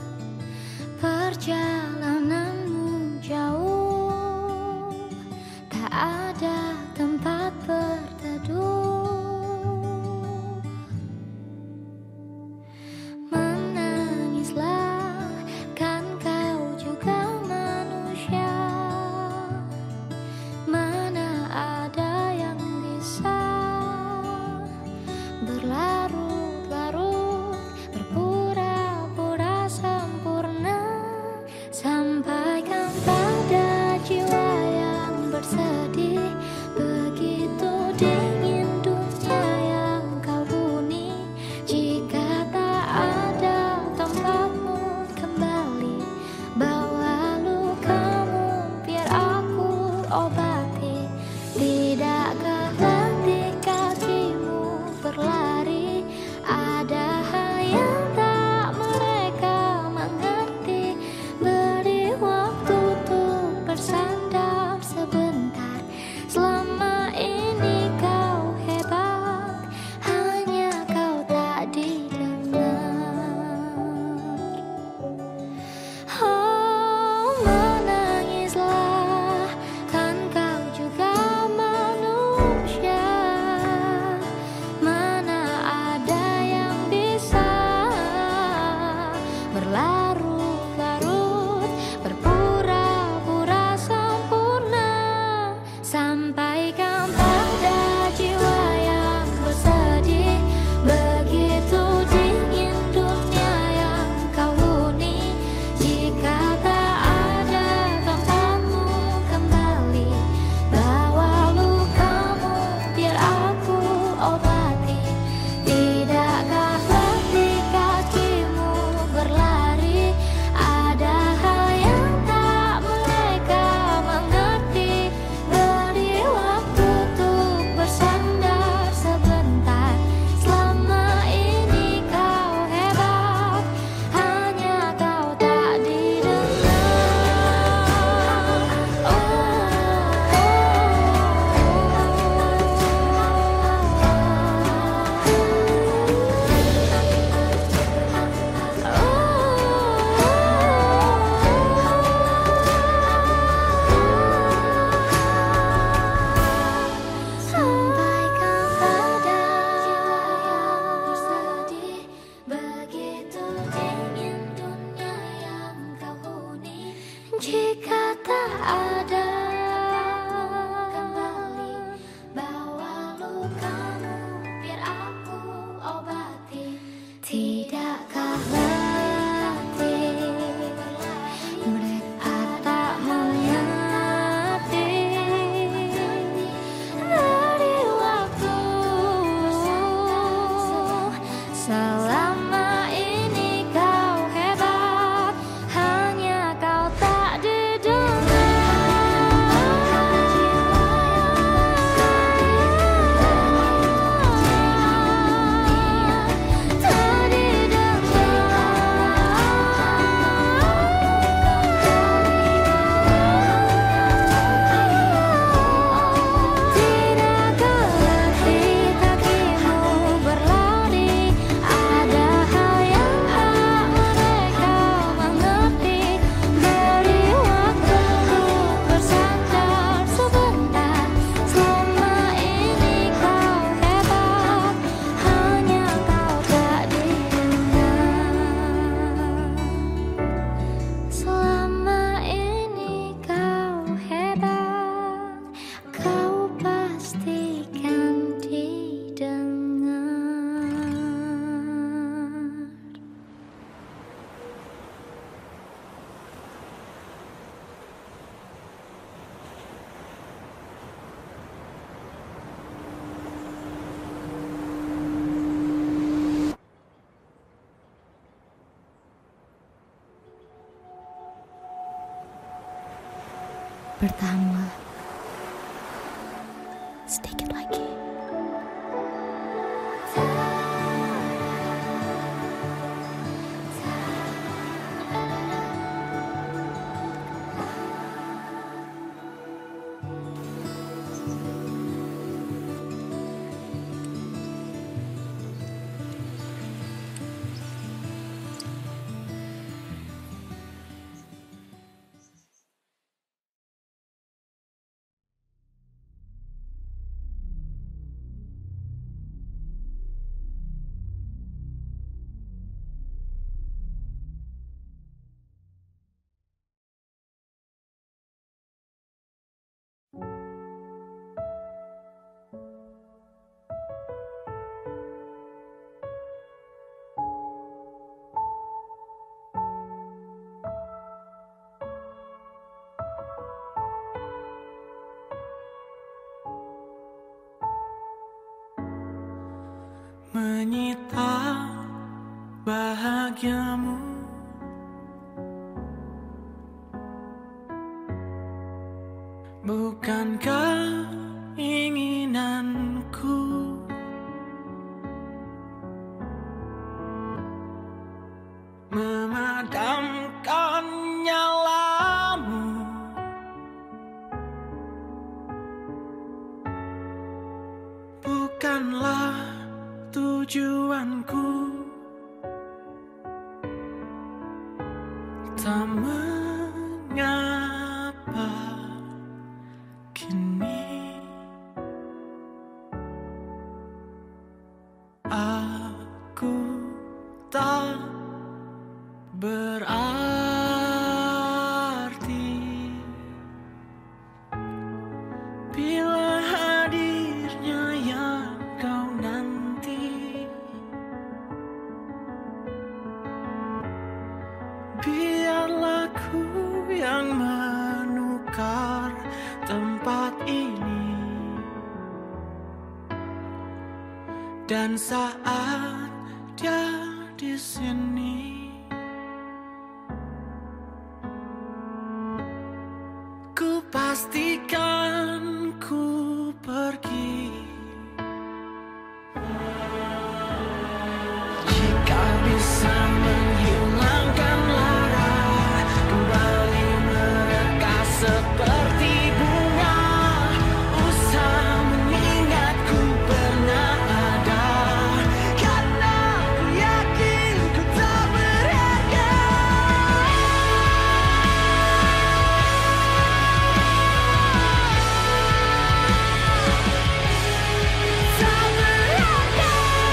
perjalananmu jauh, tak ada tempat berteduh. Menangislah, kan kau juga manusia, mana ada yang bisa berlarut-larut, berpura-pura sempurna. Sampaikan pada jiwa yang bersedih, begitu dingin dunia yang kau huni. Jika tak ada tempatmu kembali, bawa lukamu biar aku obati. Tidakkah letih kakimu berlari, ada hal yang tak mereka mengerti. Beri waktu untuk bersandar sebentar, selama ini kau hebat, hanya kau tak didengar. Oh, menangislah, kan kau juga manusia, mana ada yang bisa berlarut-larut, berpura-pura sempurna. Sampaikan pada jiwa yang bersedih, begitu dingin dunia yang kau huni. Jika tak ada tempatmu kembali, bawa lukamu biar aku obati. Tidakkah letih kakimu berlari, ada hal yang tak mereka mengerti. Beri waktu untuk bersandar sebentar, selama ini kau hebat, hanya kau tak didengar. Sampaikan pada jiwa yang bersedih, begitu dingin dunia yang kau huni. Jika tak ada kembali, bawa lukamu biar aku obati. Tidakkah letih pertama. Sedikit lagi. Menyita bahagiamu, bukankah inginanku memadamkan nyalamu, bukanlah tujuanku. Tak mengapa kini aku tak berarti bila hadirnya yang kau nanti. Biarlah ku yang menukar tempat ini, dan saat dia di sini, ku pastikan ku pergi. Jika bisa menghilangkan lara, kembali mereka seperti bunga, usah mengingatku pernah ada, karena ku yakin ku tak berharga. Tak berharga.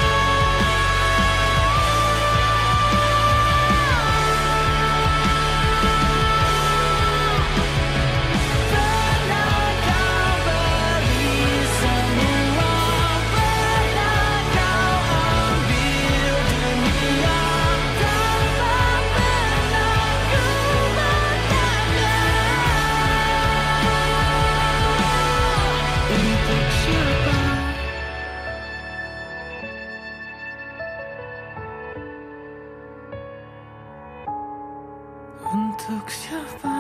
Pernah kau beri semua, pernah kau ambil dunia, tanpa pernah ku bertanya, untuk siapa? Untuk siapa?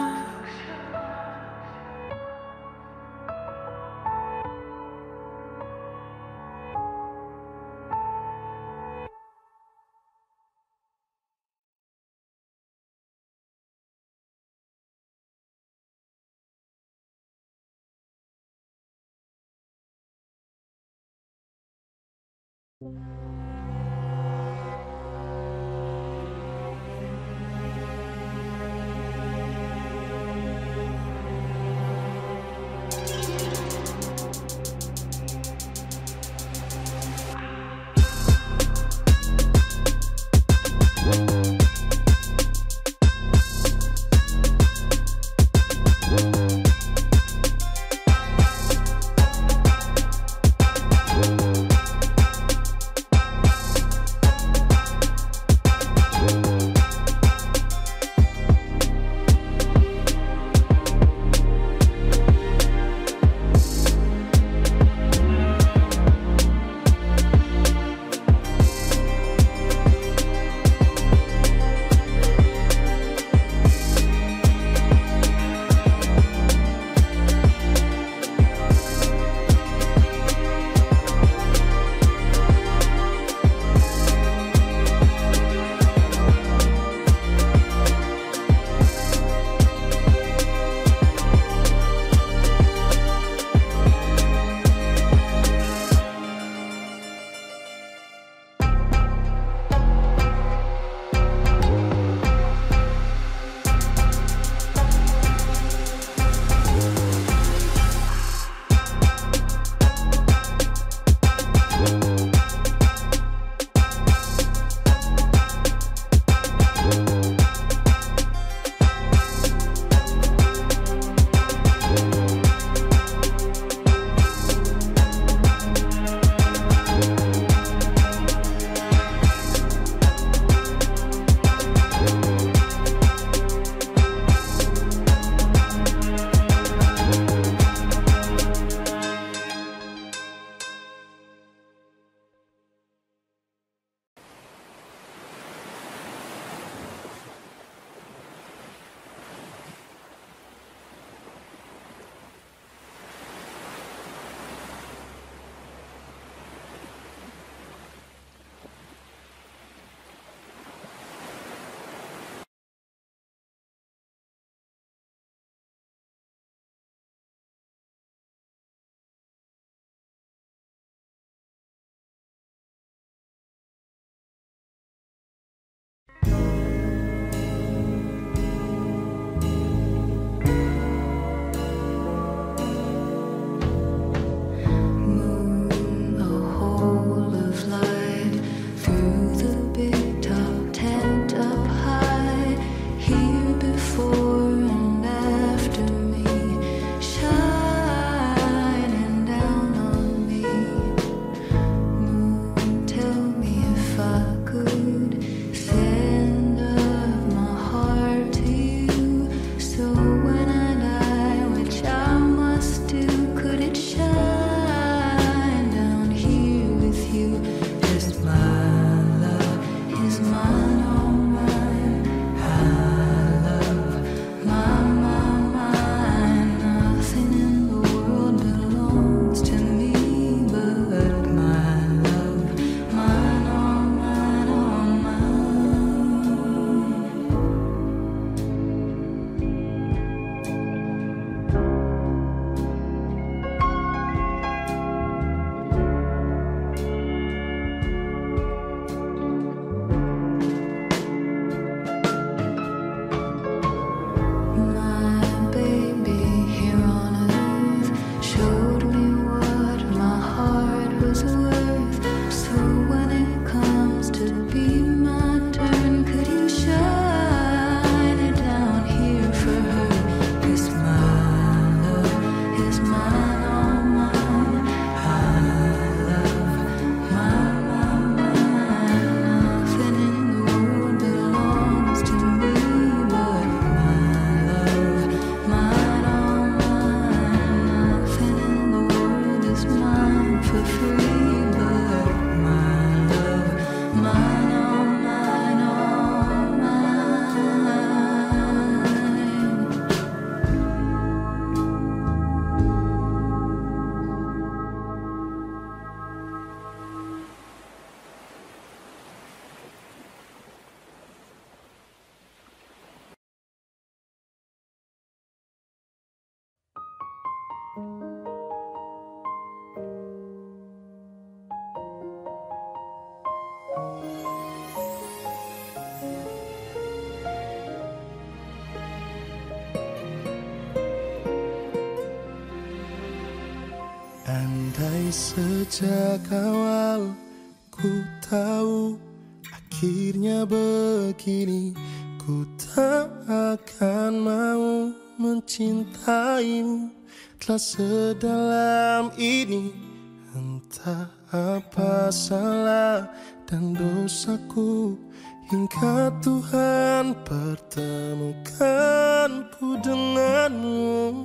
Andai sejak awal ku tahu akhirnya begini, ku tak akan mau mencintaimu telah sedalam ini. Entah apa salah dan dosaku hingga Tuhan pertemukanku denganmu.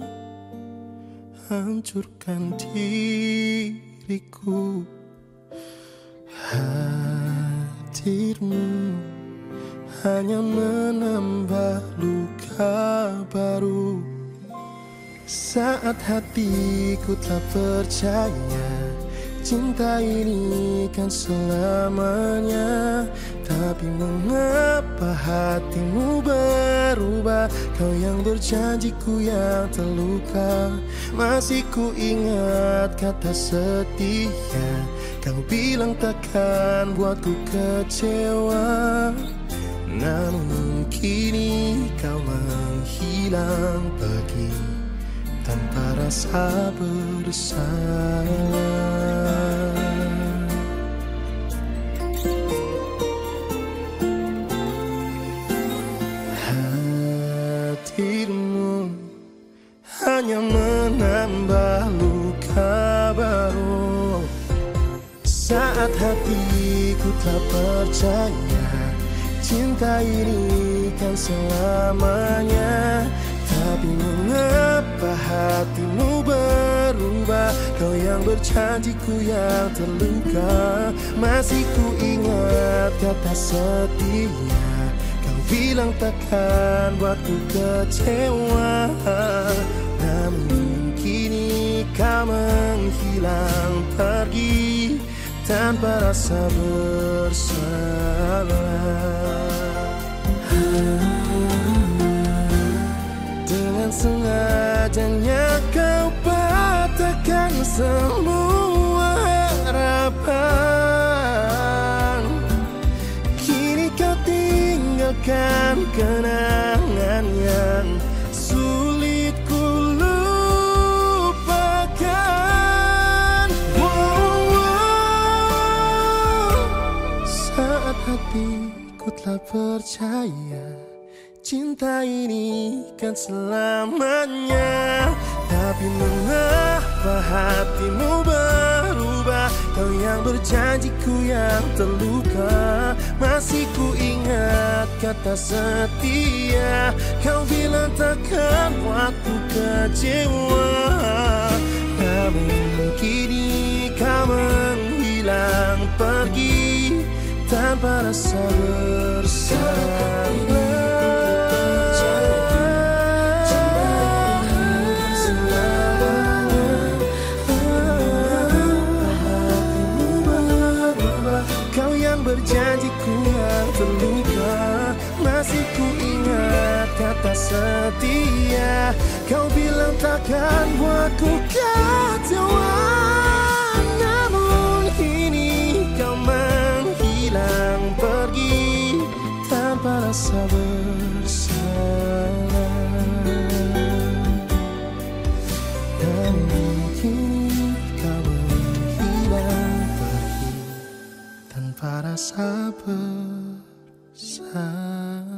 Hancurkan diriku, hadirmu hanya menambah luka baru. Saat hatiku tak percaya cinta ini kan selamanya, tapi mengapa hatimu berubah? Kau yang berjanjiku yang terluka. Masih ku ingat kata setia, kau bilang takkan buatku kecewa. Namun kini kau menghilang pergi tanpa rasa bersalah. Hadirmu hanya menambah luka baru. Saat hatiku tak percaya cinta ini kan selamanya, tapi mengapa hatimu berubah? Kau yang berjanjiku yang terluka. Masih ku ingat kata setia, kau bilang takkan buatku kecewa. Namun kini kau menghilang pergi tanpa rasa bersalah. Dengan sengajanya kau patahkan semua harapan. Kini kau tinggalkan kenangan yang sulit ku lupakan. Wow, wow. Saat hatiku telah percaya cinta ini kan selamanya, tapi mengapa hatimu berubah? Kau yang berjanjiku yang terluka. Masih ku ingat kata setia, kau bilang takkan buatku kecewa. Namun kini kau menghilang pergi tanpa rasa bersalah. Berjanjiku yang terluka. Masih ku ingat kata setia, kau bilang takkan buatku kecewa. Namun kini kau menghilang pergi tanpa rasa bersalah. Namun kini kau menghilang pergi tanpa rasa bersalah.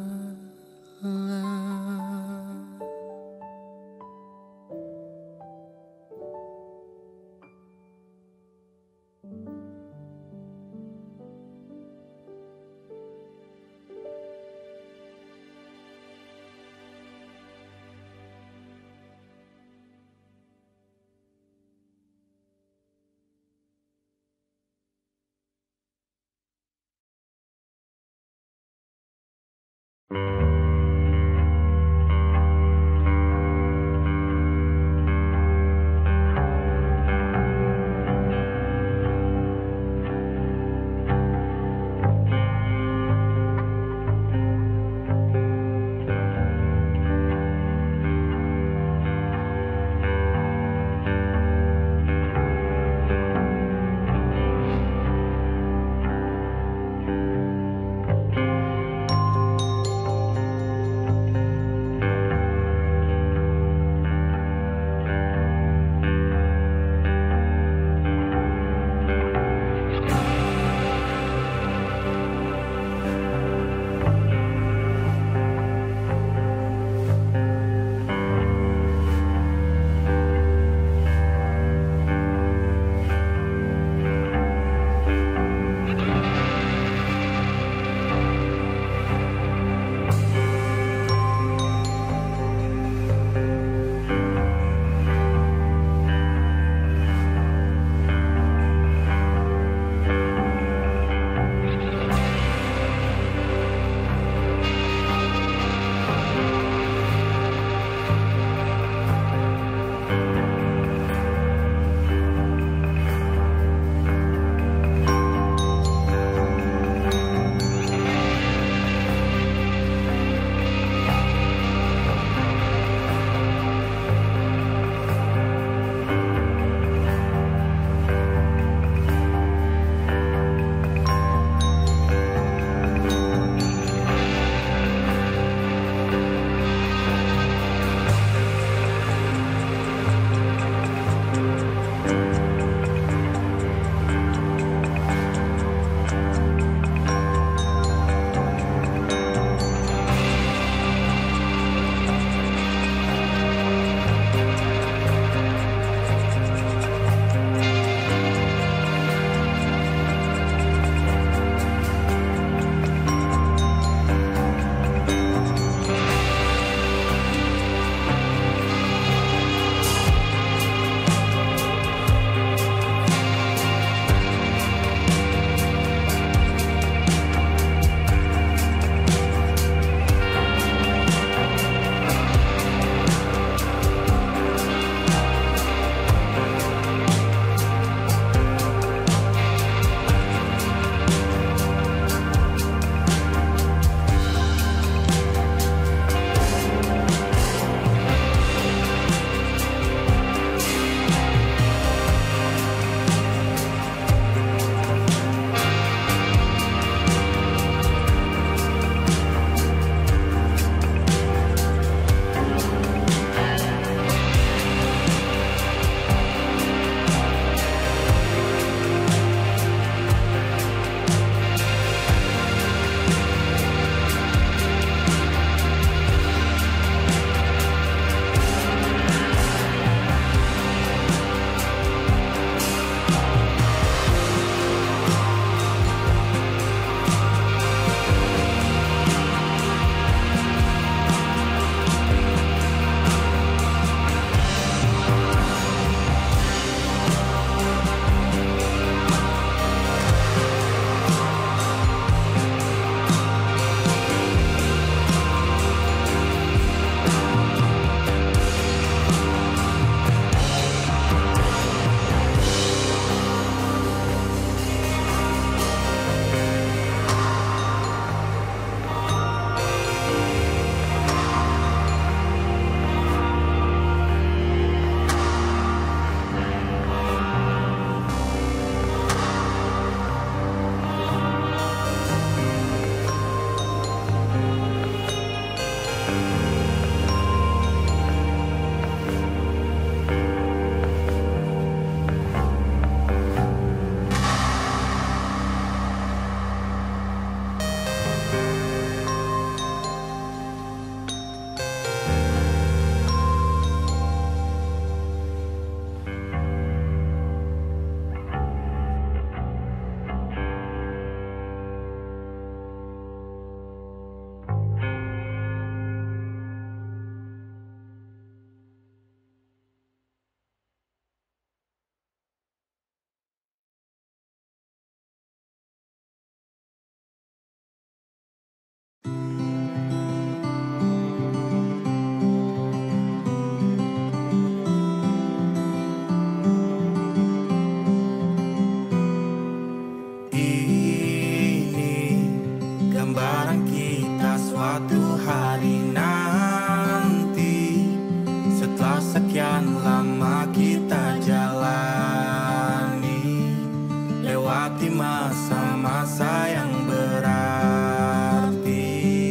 suatu hari nanti, setelah sekian lama kita jalani, lewati masa-masa yang berarti.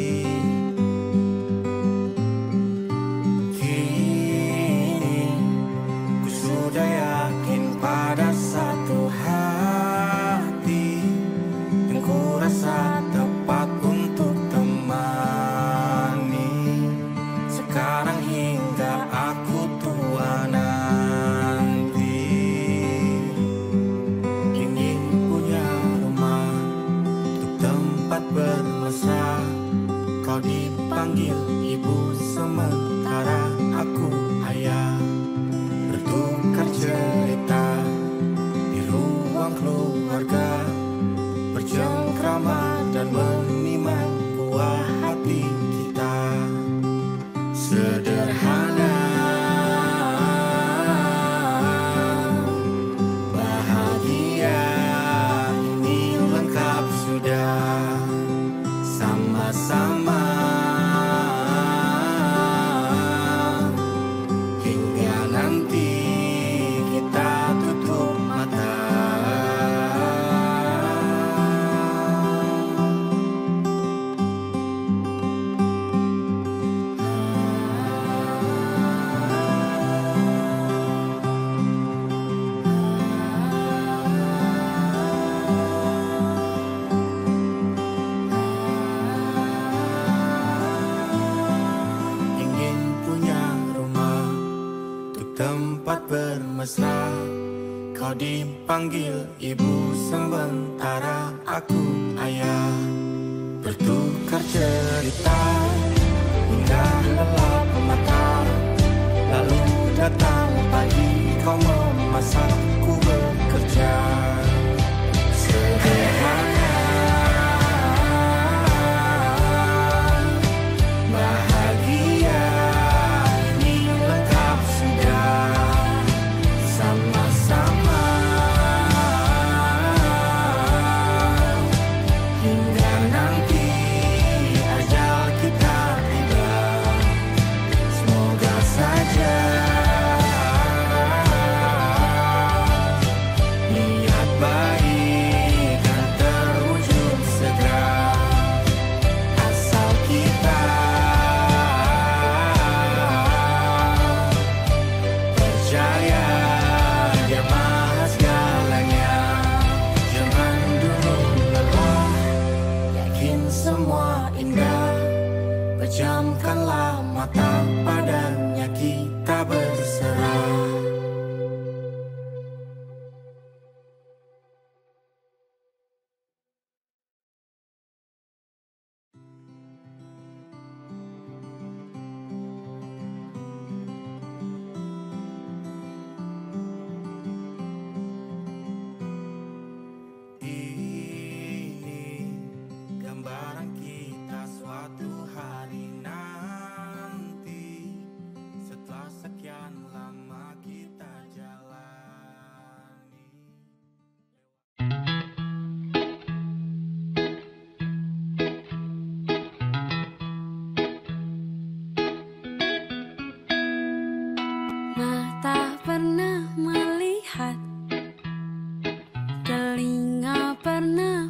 Kini ku sudah yakin pada satu hati yang ku rasa tepat untuk temani. Sekarang hingga aku tua nanti, ingin punya rumah untuk tempat bermesra. Kau dipanggil ibu sementara aku ayah, bertukar cerita di ruang keluarga, bercengkrama dan menimang buah hati kita. Sederhana, bahagia, ini lengkap sudah. Sama-sama hingga nanti kita tutup mata. Ingin punya rumah untuk tempat bermesra. Kau dipanggil ibu sementara aku ayah, bertukar cerita hingga lelap mata. Lalu datang pagi, kau memasak, ku bekerja. Sederhana, bahagia, ini lengkap sudah. Sama-sama hingga nanti ajal kita tiba. Semoga saja niat baik dan terwujud segera, asal kita percaya Dia maha segalanya. Jangan dulu lelah, yakin semua indah. Pejamkanlah mata, padanya kita berserah. Ini gambaran kita suatu hari nanti, setelah sekian lama kita jalani. Mata pernah melihat, telinga pernah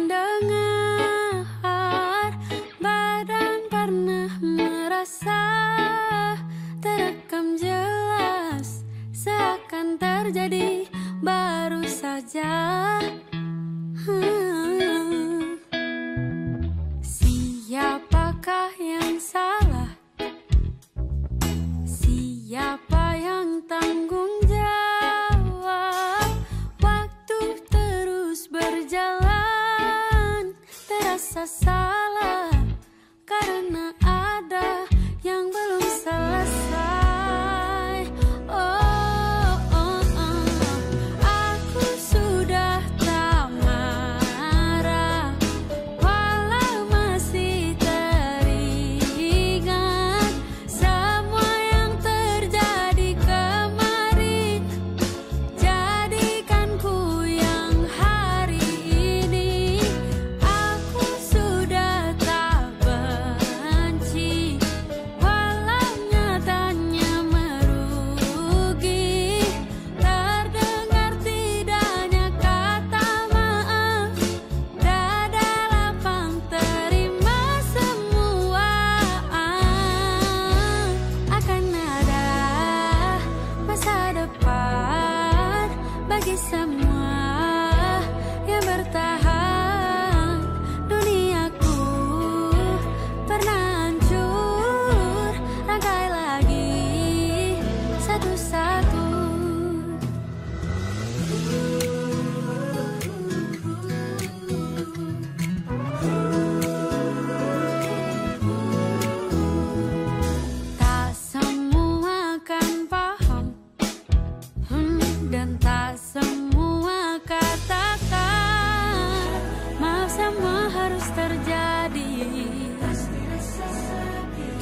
mendengar, badan pernah merasa, terekam jelas, seakan terjadi baru saja. Hmm. Siapakah yang salah? Siapa yang tanggung jawab? Waktu terus berjalan, terasa salah karena ada yang belum selesai. Oh, oh, oh. Aku sudah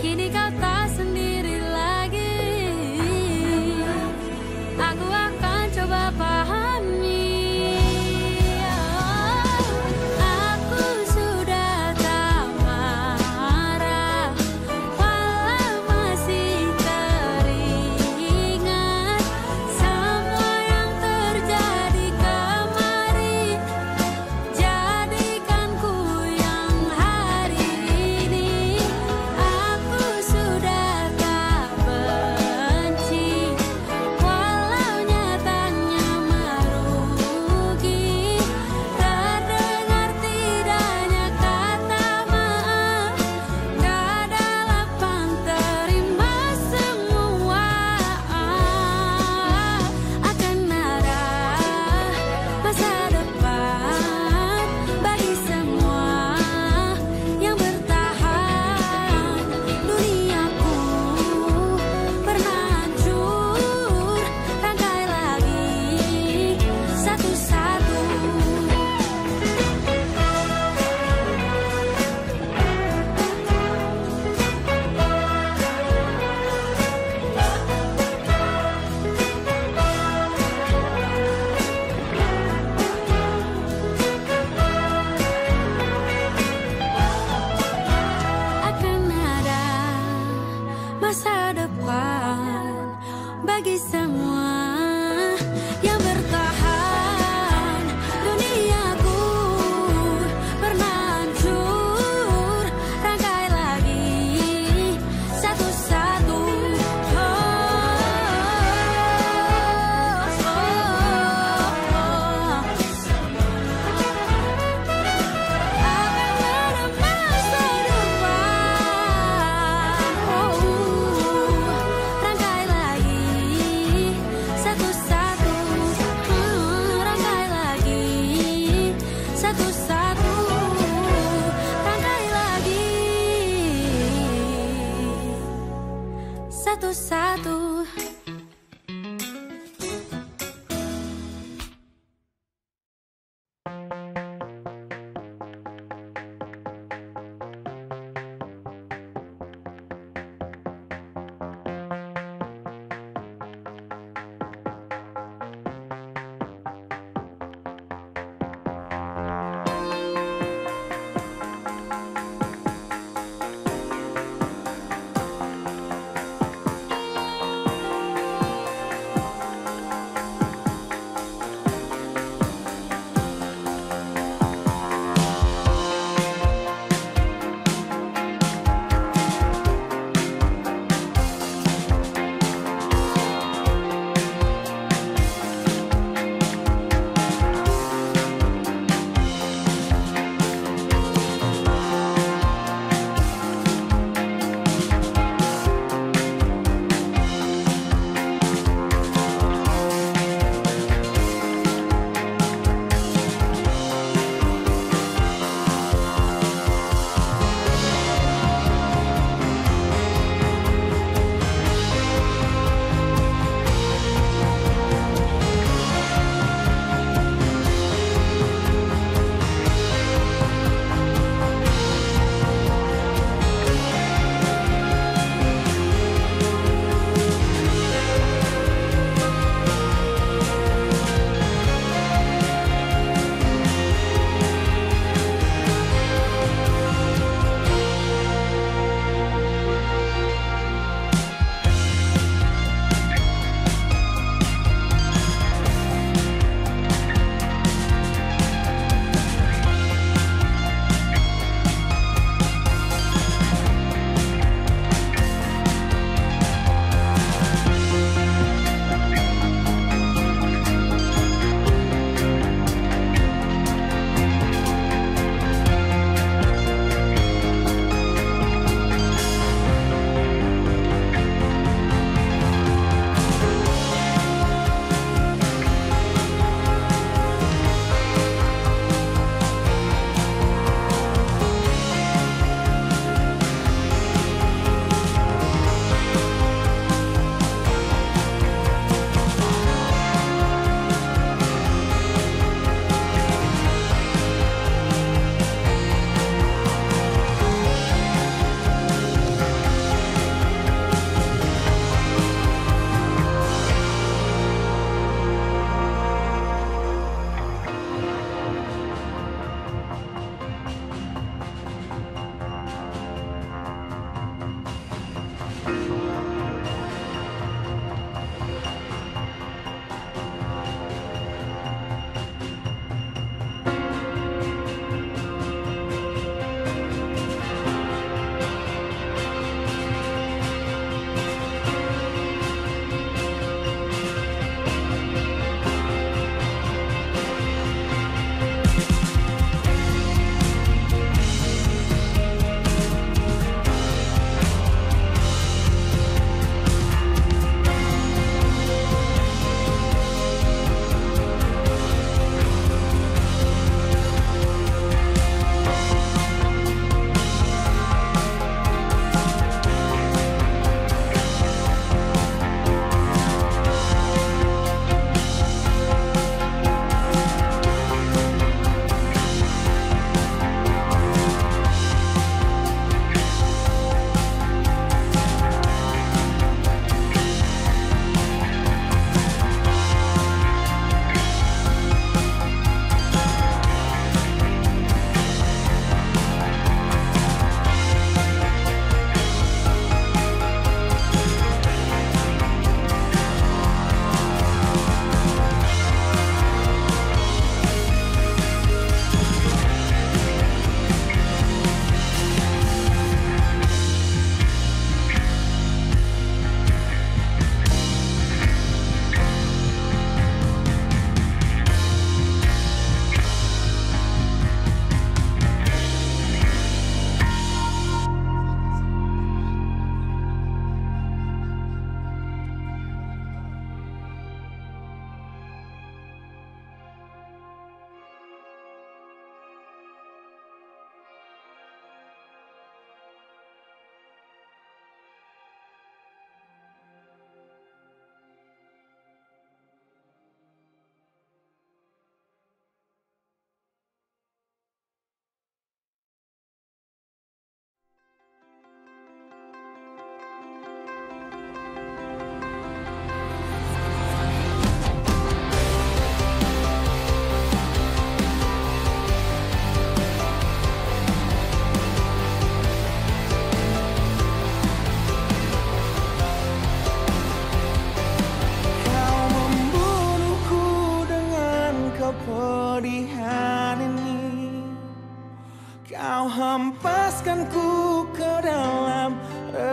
kini kau tak sendiri lagi. Aku akan coba pahami. Aku sudah tak marah, walau masih teringat semua yang terjadi kemarin. Jadikan ku yang hari ini. Aku sudah tak benci, walau nyatanya merugi. Terdengar tidaknya kata maaf, tak ada lapang terima semua. Akan ada masa depan bagi semua yang bertahan. Duniaku pernah hancur, rangkai lagi satu-satu. Akan ada masa depan bagi semua yang bertahan. Duniaku pernah hancur, rangkai lagi satu-satu. Oh, oh, oh. Akan ada masa depan. Oh, rangkai lagi satu-satu. Hmm, rangkai lagi satu-satu. Rangkai lagi satu-satu.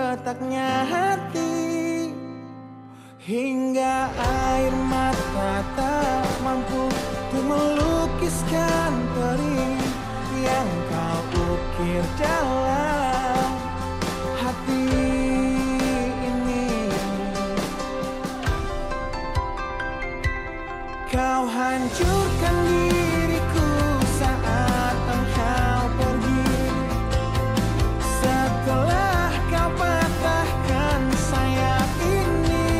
retaknya hati, hingga air mata tak mampu untuk melukiskan perih yang kau ukir dalam hati ini. Kau hancurkan diriku saat engkau pergi, setelah kau patahkan sayap ini,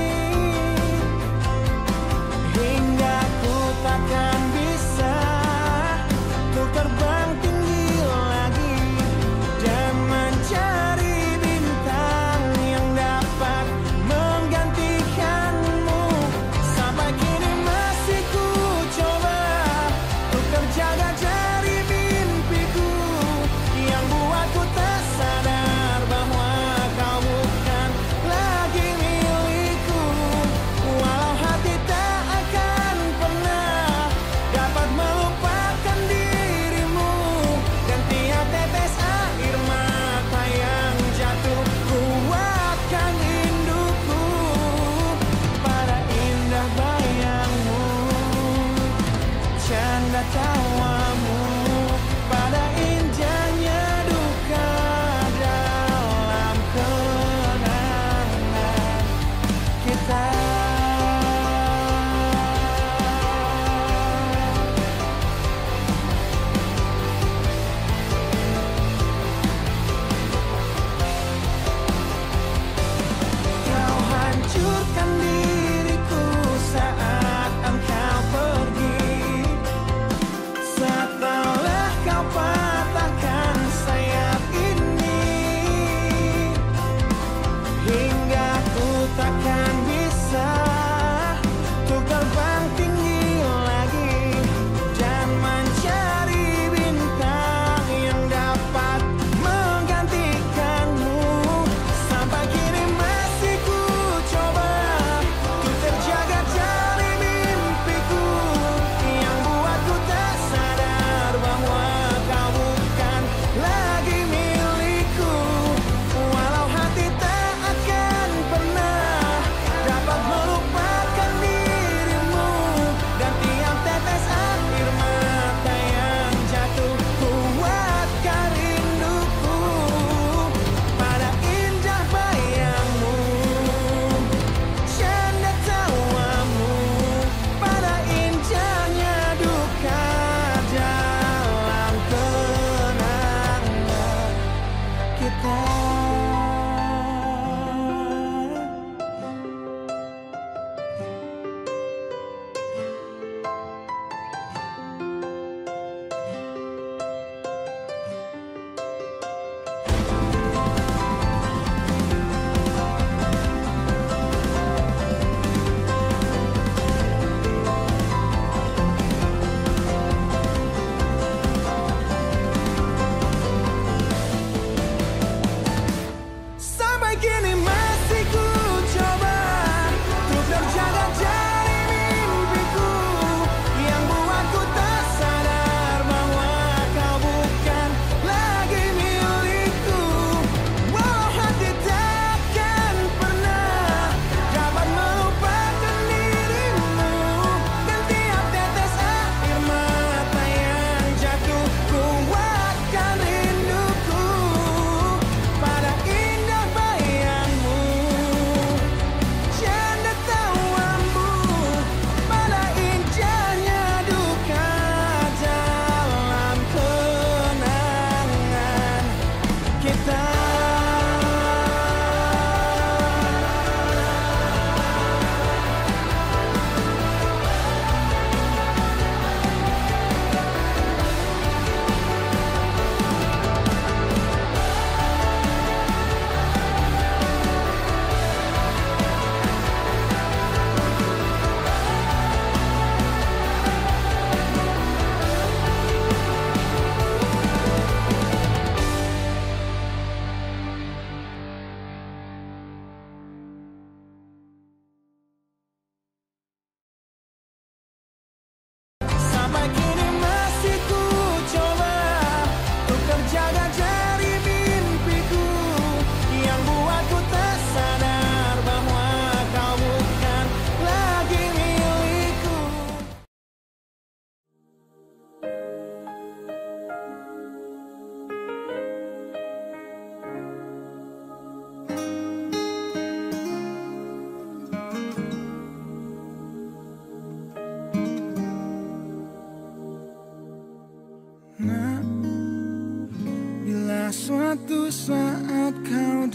hingga ku takkan bisa untuk terbang tinggi lagi dan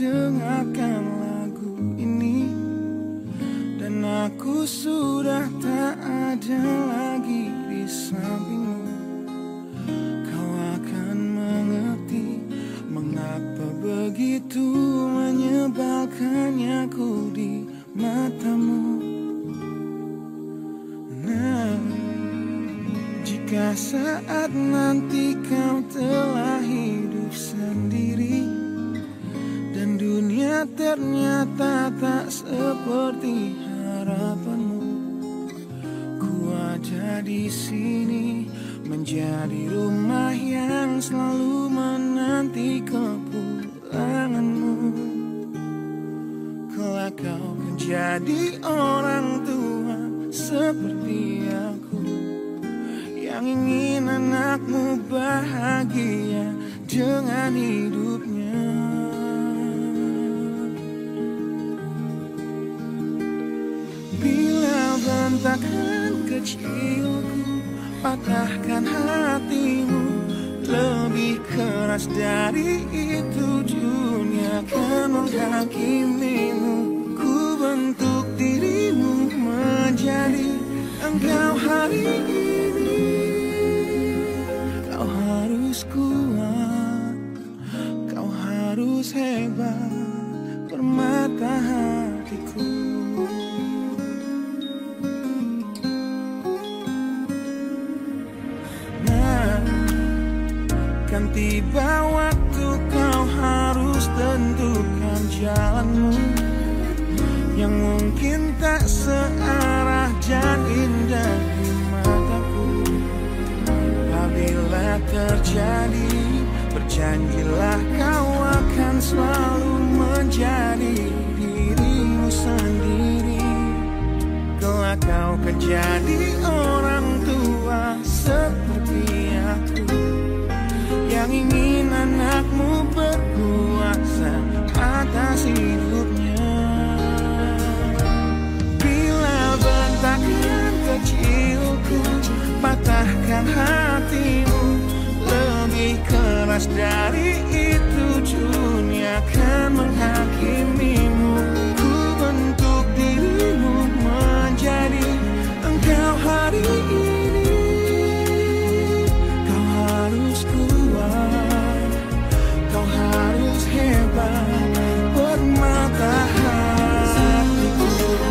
dengarkan lagu ini, dan aku sudah tak ada lagi di sampingmu. Kau akan mengerti mengapa begitu menyebalkannya ku di matamu. Nah, jika saat nanti kau telah hidup sendiri dan dunia ternyata tak seperti harapanmu, ku ada di sini menjadi rumah yang selalu menanti kepulanganmu. Kelak kau kan jadi orang tua seperti aku, yang ingin anakmu bahagia dengan hidupnya. Bila bentakan kecilku patahkan hatimu, lebih keras dari itu dunia akan menghakimimu. Ku bentuk dirimu menjadi engkau hari ini. Kau harus kuat, kau harus hebat, permata hatiku. Kan tiba waktu kau harus tentukan jalanmu, yang mungkin tak searah dan indah di mataku. Apabila terjadi, berjanjilah kau akan selalu menjadi dirimu sendiri. Kelak kau kan jadi orang tua seperti aku, yang ingin anakmu berkuasa atas hidupnya. Bila bentakan kecilku patahkan hatimu, lebih keras dari itu dunia akan menghakimimu. Ku bentuk dirimu menjadi engkau hari ini. Kau harus kuat, kau harus hebat, permata hatiku.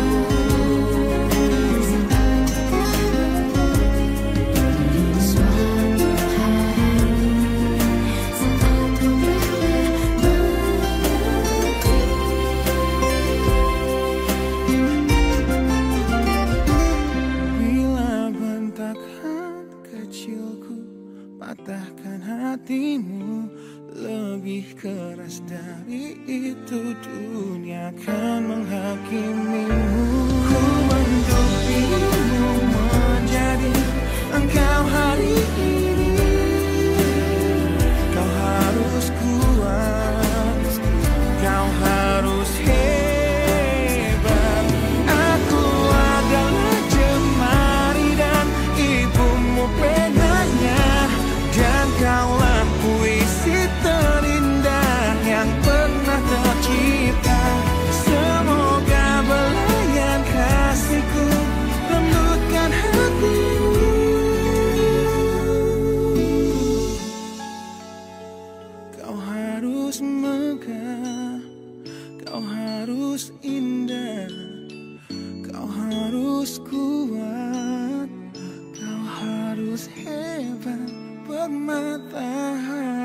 Suatu hari saat ku Bila bentakan kecilku patahkan hatimu, lebih keras dari itu dunia akan menghakimimu. Ku bentuk dirimu menjadi engkau hari ini. Kau harus kuat, kau harus hebat. Aku adalah jemari dan ibumu penanya, dan kaulah puisi terindah yang pernah tercipta. Semoga belayan kasihku lembutkan hatimu. Kau harus megah, kau harus indah, kau harus kuat, kau harus hebat, permata hatiku.